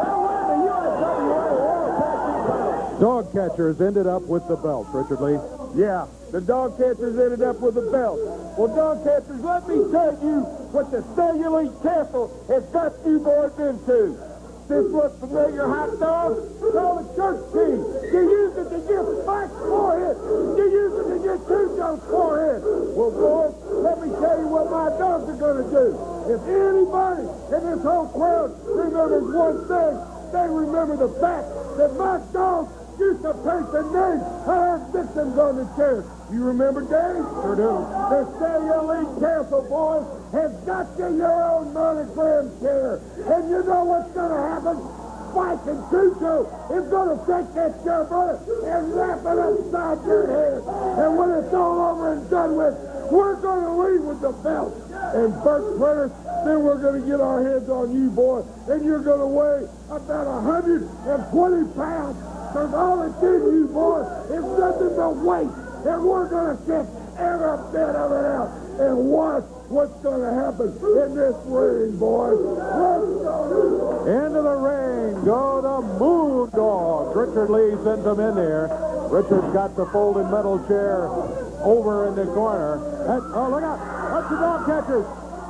Dog catchers ended up with the belts, Richard Lee. Yeah, the dog catchers ended up with a belt. Well, dog catchers, let me tell you what the cellulite castle has got you boys into. This look familiar, hot dog? Call the church key. You use it to get Spike's forehead. You use it to get Cujo's forehead. Well, boys, let me tell you what my dogs are going to do. If anybody in this whole crowd remembers one thing, they remember the fact that my dogs used to paint the names of our victims on the chair. You remember, Dave? Sure do. The cellulite castle, boys, has got you your own monogram chair. And you know what's going to happen? Spike and Cujo is going to take that chair, brother, and wrap it upside your head. And when it's all over and done with, we're going to leave with the belt. And Bert Prentice, then we're going to get our hands on you, boy, and you're going to weigh about 120 pounds. Because all it's in you, boy, is nothing but weight. And we're going to get every bit of it out and watch what's going to happen in this ring, boys. Into the ring go the Moondogs. Richard Lee sends them in there. Richard's got the folding metal chair over in the corner. Oh, look out. That's the dog catchers.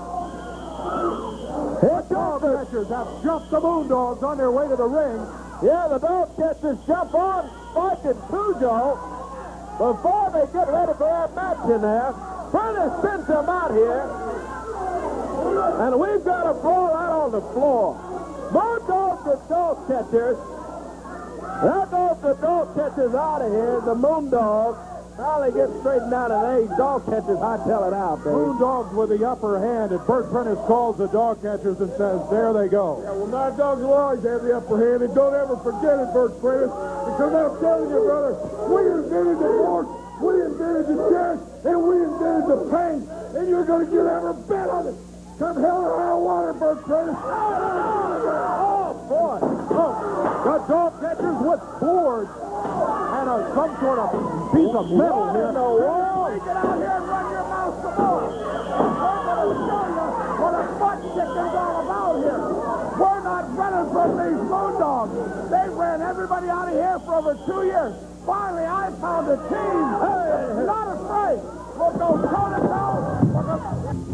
The dog catchers have jumped the Moondogs on their way to the ring. Yeah, the dog catchers jump on Spike and Cujo before they get ready for that match in there. Prentice sends them out here, and we've got a brawl out on the floor. Moondogs and dog catchers. There goes the dog catchers out of here, the Moondogs. Now they get straightened out, and they dog catchers hightail it out, baby. Moondogs with the upper hand, and Bert Prentice calls the dog catchers and says, there they go. Yeah, well, my dogs will always have the upper hand, and don't ever forget it, Bert Prentice, because I'm telling you, brother, we invented the board, we invented the chest, and we invented the paint, and you're going to get every bit of it. Come hell or high water, Bert Prentice. Oh, boy. Oh, the dog catchers with boards and some sort of piece of metal here. In the world? Get out here and run your mouth some more. We're going to show you what a butt kicking's all about here. We're not running from these Moondogs. They ran everybody out of here for over 2 years. Finally, I found a team that's not afraid. We'll go toe-to-toe.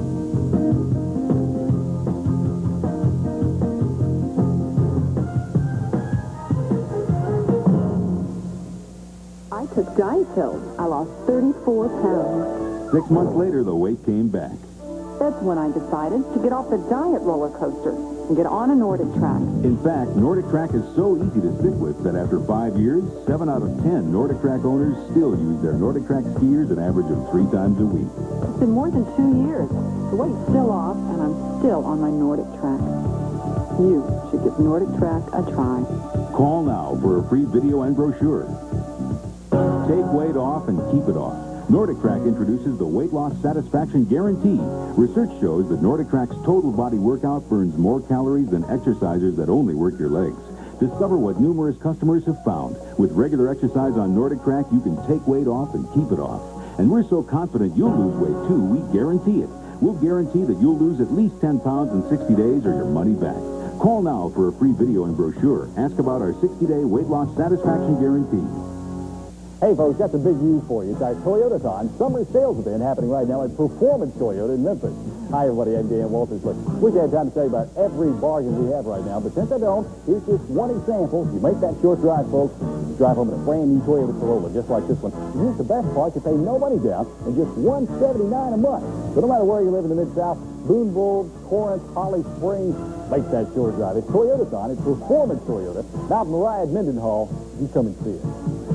I took diet pills. I lost 34 pounds. 6 months later, the weight came back. That's when I decided to get off the diet roller coaster and get on a Nordic track. In fact, Nordic Track is so easy to stick with that after 5 years, 7 out of 10 Nordic Track owners still use their Nordic Track skiers an average of 3 times a week. It's been more than 2 years. The weight's still off, and I'm still on my Nordic Track. You should give Nordic Track a try. Call now for a free video and brochure. Take weight off and keep it off. Nordic Track introduces the Weight Loss Satisfaction Guarantee. Research shows that Nordic Track's total body workout burns more calories than exercisers that only work your legs. Discover what numerous customers have found. With regular exercise on Nordic Track, you can take weight off and keep it off. And we're so confident you'll lose weight, too, we guarantee it. We'll guarantee that you'll lose at least 10 pounds in 60 days or your money back. Call now for a free video and brochure. Ask about our 60-day weight loss satisfaction guarantee. Hey, folks, got some big news for you. It's our Toyotathon summer sales event happening right now at Performance Toyota in Memphis. Hi, everybody. I'm Dan Walters. Look, wish I had time to tell you about every bargain we have right now, but since I don't, here's just one example. You make that short drive, folks. You drive home in a brand new Toyota Corolla, just like this one. And here's the best part. You pay no money down and just $179 a month. So no matter where you live in the Mid-South, Boonville, Corinth, Holly Springs, make that short drive. It's Toyotathon. It's Performance Toyota. Now, Mariah at Mendenhall, you come and see it.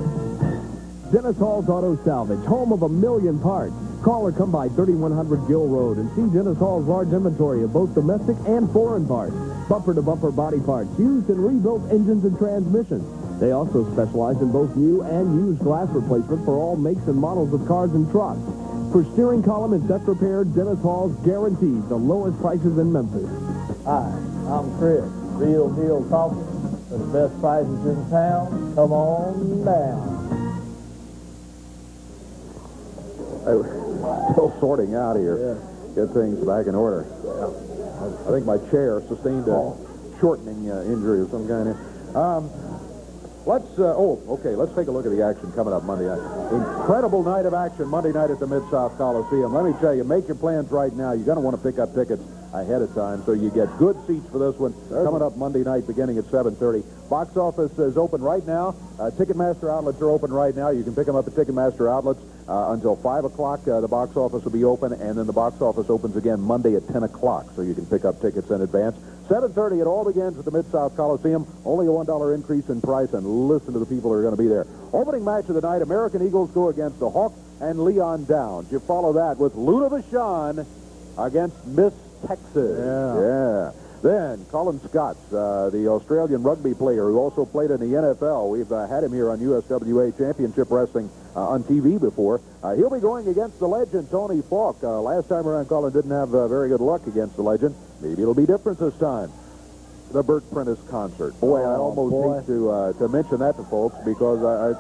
Dennis Hall's Auto Salvage, home of 1 million parts. Call or come by 3100 Gill Road and see Dennis Hall's large inventory of both domestic and foreign parts. Bumper-to-bumper body parts, used and rebuilt engines and transmissions. They also specialize in both new and used glass replacement for all makes and models of cars and trucks. For steering column and set repair, Dennis Hall's guarantees the lowest prices in Memphis. Hi, I'm Chris. Real Deal Coffee for the best prices in town. Come on down. Still sorting out here. Yeah. Get things back in order. Yeah. I think my chair sustained a shortening injury of some kind. Let's take a look at the action coming up Monday night. Incredible night of action Monday night at the Mid-South Coliseum. Let me tell you, make your plans right now. You're going to want to pick up tickets ahead of time so you get good seats for this one coming up Monday night beginning at 7:30. Box office is open right now. Ticketmaster outlets are open right now. You can pick them up at Ticketmaster outlets until 5 o'clock. The box office will be open, and then the box office opens again Monday at 10 o'clock, so you can pick up tickets in advance. 7:30, it all begins at the Mid-South Coliseum. Only a $1 increase in price, and listen to the people who are going to be there. Opening match of the night, American Eagles go against the Hawks and Leon Downs. You follow that with Luna Vachon against Miss Texas. Yeah. Then Colin Scott, the Australian rugby player who also played in the NFL. We've had him here on USWA Championship Wrestling on TV before. He'll be going against the legend, Tony Falk. Last time around, Colin didn't have very good luck against the legend. Maybe it'll be different this time. The Burt Prentice concert. Boy, I almost hate to mention that to folks because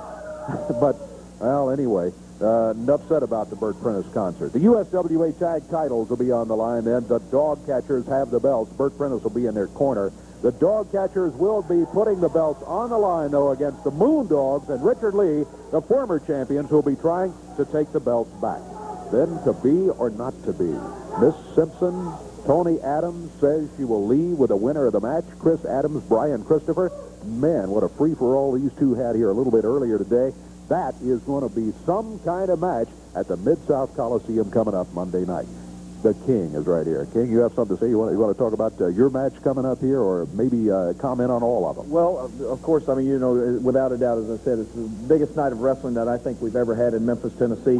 well, anyway. Enough said about the Burt Prentice concert. The USWA tag titles will be on the line then. The dog catchers have the belts. Burt Prentice will be in their corner. The dog catchers will be putting the belts on the line, though, against the Moondogs and Richard Lee, the former champions, who will be trying to take the belts back. Then, to be or not to be, Miss Simpson, Tony Adams says she will leave with the winner of the match, Chris Adams, Brian Christopher. Man, what a free-for-all these two had here a little bit earlier today. That is going to be some kind of match at the Mid-South Coliseum coming up Monday night. The King is right here. King, you have something to say? You want to talk about your match coming up here, or maybe comment on all of them? Well, of course, I mean, you know, without a doubt, as I said, it's the biggest night of wrestling that I think we've ever had in Memphis, Tennessee.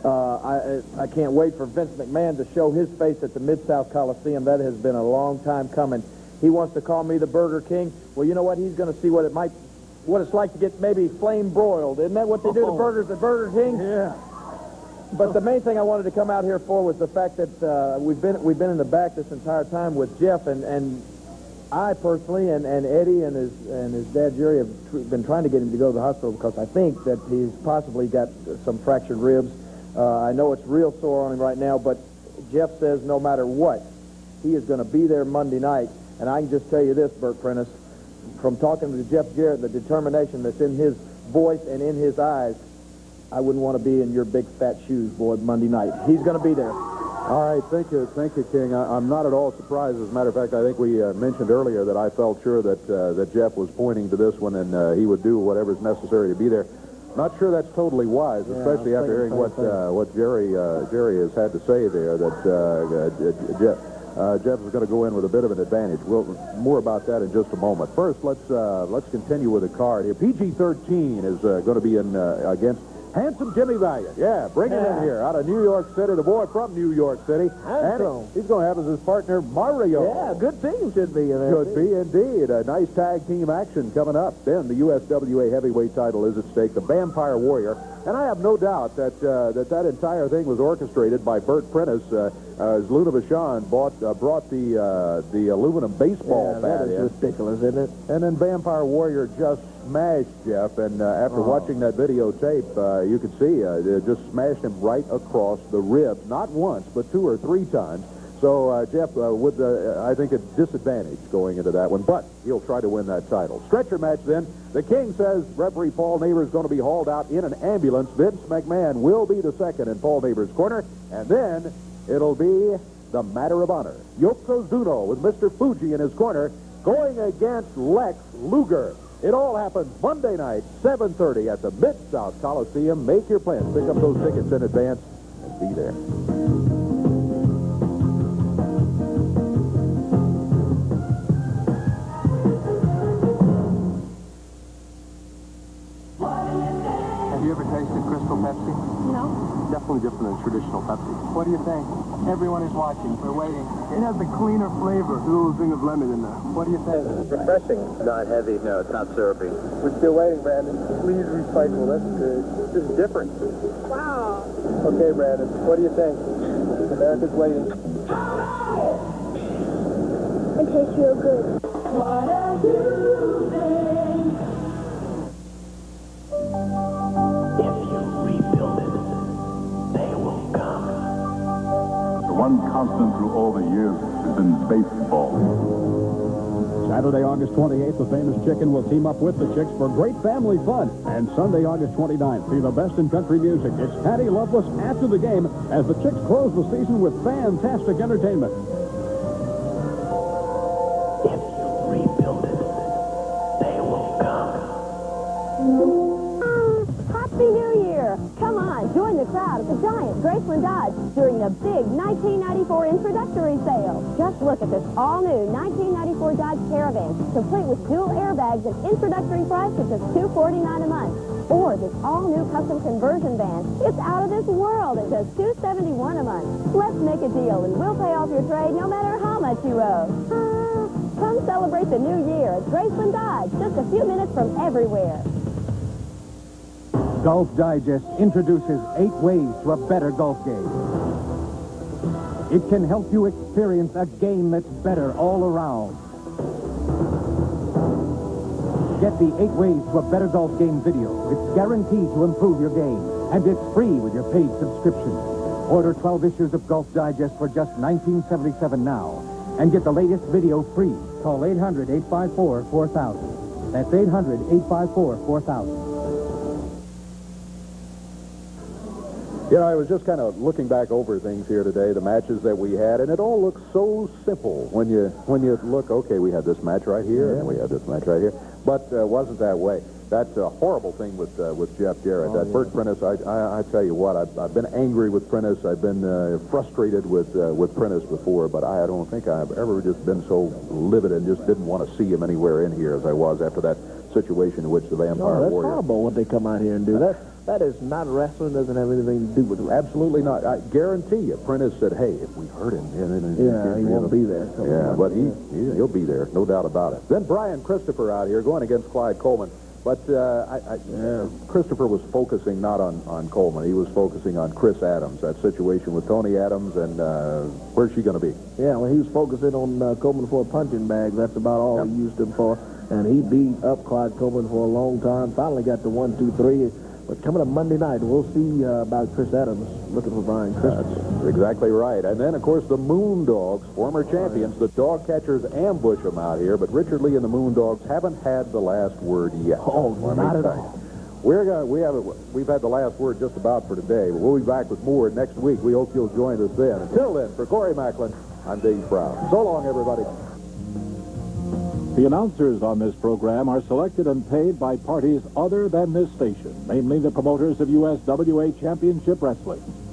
I can't wait for Vince McMahon to show his face at the Mid-South Coliseum. That has been a long time coming. He wants to call me the Burger King. Well, you know what? He's going to see what it's like to get maybe flame broiled. Isn't that what they do to burgers at Burger King? Yeah. But the main thing I wanted to come out here for was the fact that we've been in the back this entire time with Jeff, and I personally and Eddie and his dad Jerry have been trying to get him to go to the hospital because I think that he's possibly got some fractured ribs. I know it's real sore on him right now, but Jeff says no matter what, he is going to be there Monday night. And I can just tell you this, Burt Prentice, from talking to Jeff Jarrett, the determination that's in his voice and in his eyes, I wouldn't want to be in your big fat shoes, boy, Monday night. He's going to be there. All right, thank you, King. I'm not at all surprised. As a matter of fact, I think we mentioned earlier that I felt sure that Jeff was pointing to this one and he would do whatever's necessary to be there. Not sure that's totally wise, especially after hearing what Jerry has had to say there. That Jeff is going to go in with a bit of an advantage. We'll more about that in just a moment. First, let's continue with the card here. PG-13 is going to be in against Handsome Jimmy Valiant. Yeah, bring him in here out of New York City. The boy from New York City. Handsome. And he's going to have as his partner Mario. Yeah, good team should be in there. Should be indeed. A nice tag team action coming up. Then the USWA heavyweight title is at stake. The Vampire Warrior. And I have no doubt that that entire thing was orchestrated by Burt Prentice as Luna Vachon brought the aluminum baseball bat in. That is ridiculous, isn't it? And then Vampire Warrior just smashed Jeff. And after watching that videotape, you could see it just smashed him right across the ribs. Not once, but 2 or 3 times. So Jeff with, I think, a disadvantage going into that one, but he'll try to win that title. Stretcher match then. The King says referee Paul Neighbors is going to be hauled out in an ambulance. Vince McMahon will be the second in Paul Neighbors' corner, and then it'll be the matter of honor. Yokozuna with Mr. Fuji in his corner going against Lex Luger. It all happens Monday night, 7:30 at the Mid-South Coliseum. Make your plans. Pick up those tickets in advance and be there. Have you ever tasted Crystal Pepsi? No. Definitely different than traditional Pepsi. What do you think? Everyone is watching. We're waiting. It has a cleaner flavor. A little zing of lemon in there. What do you think? It's refreshing. Not heavy. No, it's not syrupy. We're still waiting, Brandon. Please recycle. That's good. This is different. Wow. Okay, Brandon. What do you think? America's waiting. It tastes real good. What are you think? The one constant through all the years has been baseball. Saturday, August 28th, the famous chicken will team up with the Chicks for great family fun. And Sunday, August 29th, see the best in country music. It's Patty Loveless after the game as the Chicks close the season with fantastic entertainment. If you rebuild it, they will come. Happy New Year! Come on, join the crowd at the giant Graceland Dodge during the big 1994 introductory sale. Just look at this all-new 1994 Dodge Caravan, complete with dual airbags and introductory price at just $249 a month. Or this all-new custom conversion van. It's out of this world at just $271 a month. Let's make a deal and we'll pay off your trade no matter how much you owe. Come celebrate the new year at Graceland Dodge, just a few minutes from everywhere. Golf Digest introduces 8 ways to a better golf game. It can help you experience a game that's better all around. Get the 8 ways to a better golf game video. It's guaranteed to improve your game, and it's free with your paid subscription. Order 12 issues of Golf Digest for just $19.77 now, and get the latest video free. Call 800-854-4000. That's 800-854-4000. You know, I was just kind of looking back over things here today, the matches that we had, and it all looks so simple when you look, okay, we had this match right here, and we had this match right here, but wasn't that way. That's a horrible thing with Jeff Jarrett. Bert Prentice, I tell you what, I've been angry with Prentice. I've been frustrated with Prentice before, but I don't think I've ever just been so livid and just didn't want to see him anywhere in here as I was after that situation in which the Vampire That's Warrior... horrible what they come out here and do. That is not wrestling, doesn't have anything to do with it. Absolutely not. I guarantee you, Prentice said, hey, if we hurt him... he won't be there. Yeah, but he'll be there, no doubt about it. Then Brian Christopher out here going against Clyde Coleman. But Christopher was focusing not on Coleman. He was focusing on Chris Adams, that situation with Tony Adams, and where's she going to be? Yeah, well, he was focusing on Coleman for a punching bag. That's about all he used him for. And he beat up Clyde Coleman for a long time. Finally got to 1, 2, 3. But coming up Monday night, we'll see about Chris Adams looking for Brian Christopher. That's exactly right. And then, of course, the Moondogs, former champions, the dog catchers ambush them out here. But Richard Lee and the Moondogs haven't had the last word yet. Oh, not at all. We've had the last word just about for today. But we'll be back with more next week. We hope you'll join us then. Until then, for Corey Macklin, I'm Dave Brown. So long, everybody. The announcers on this program are selected and paid by parties other than this station, namely the promoters of USWA Championship Wrestling.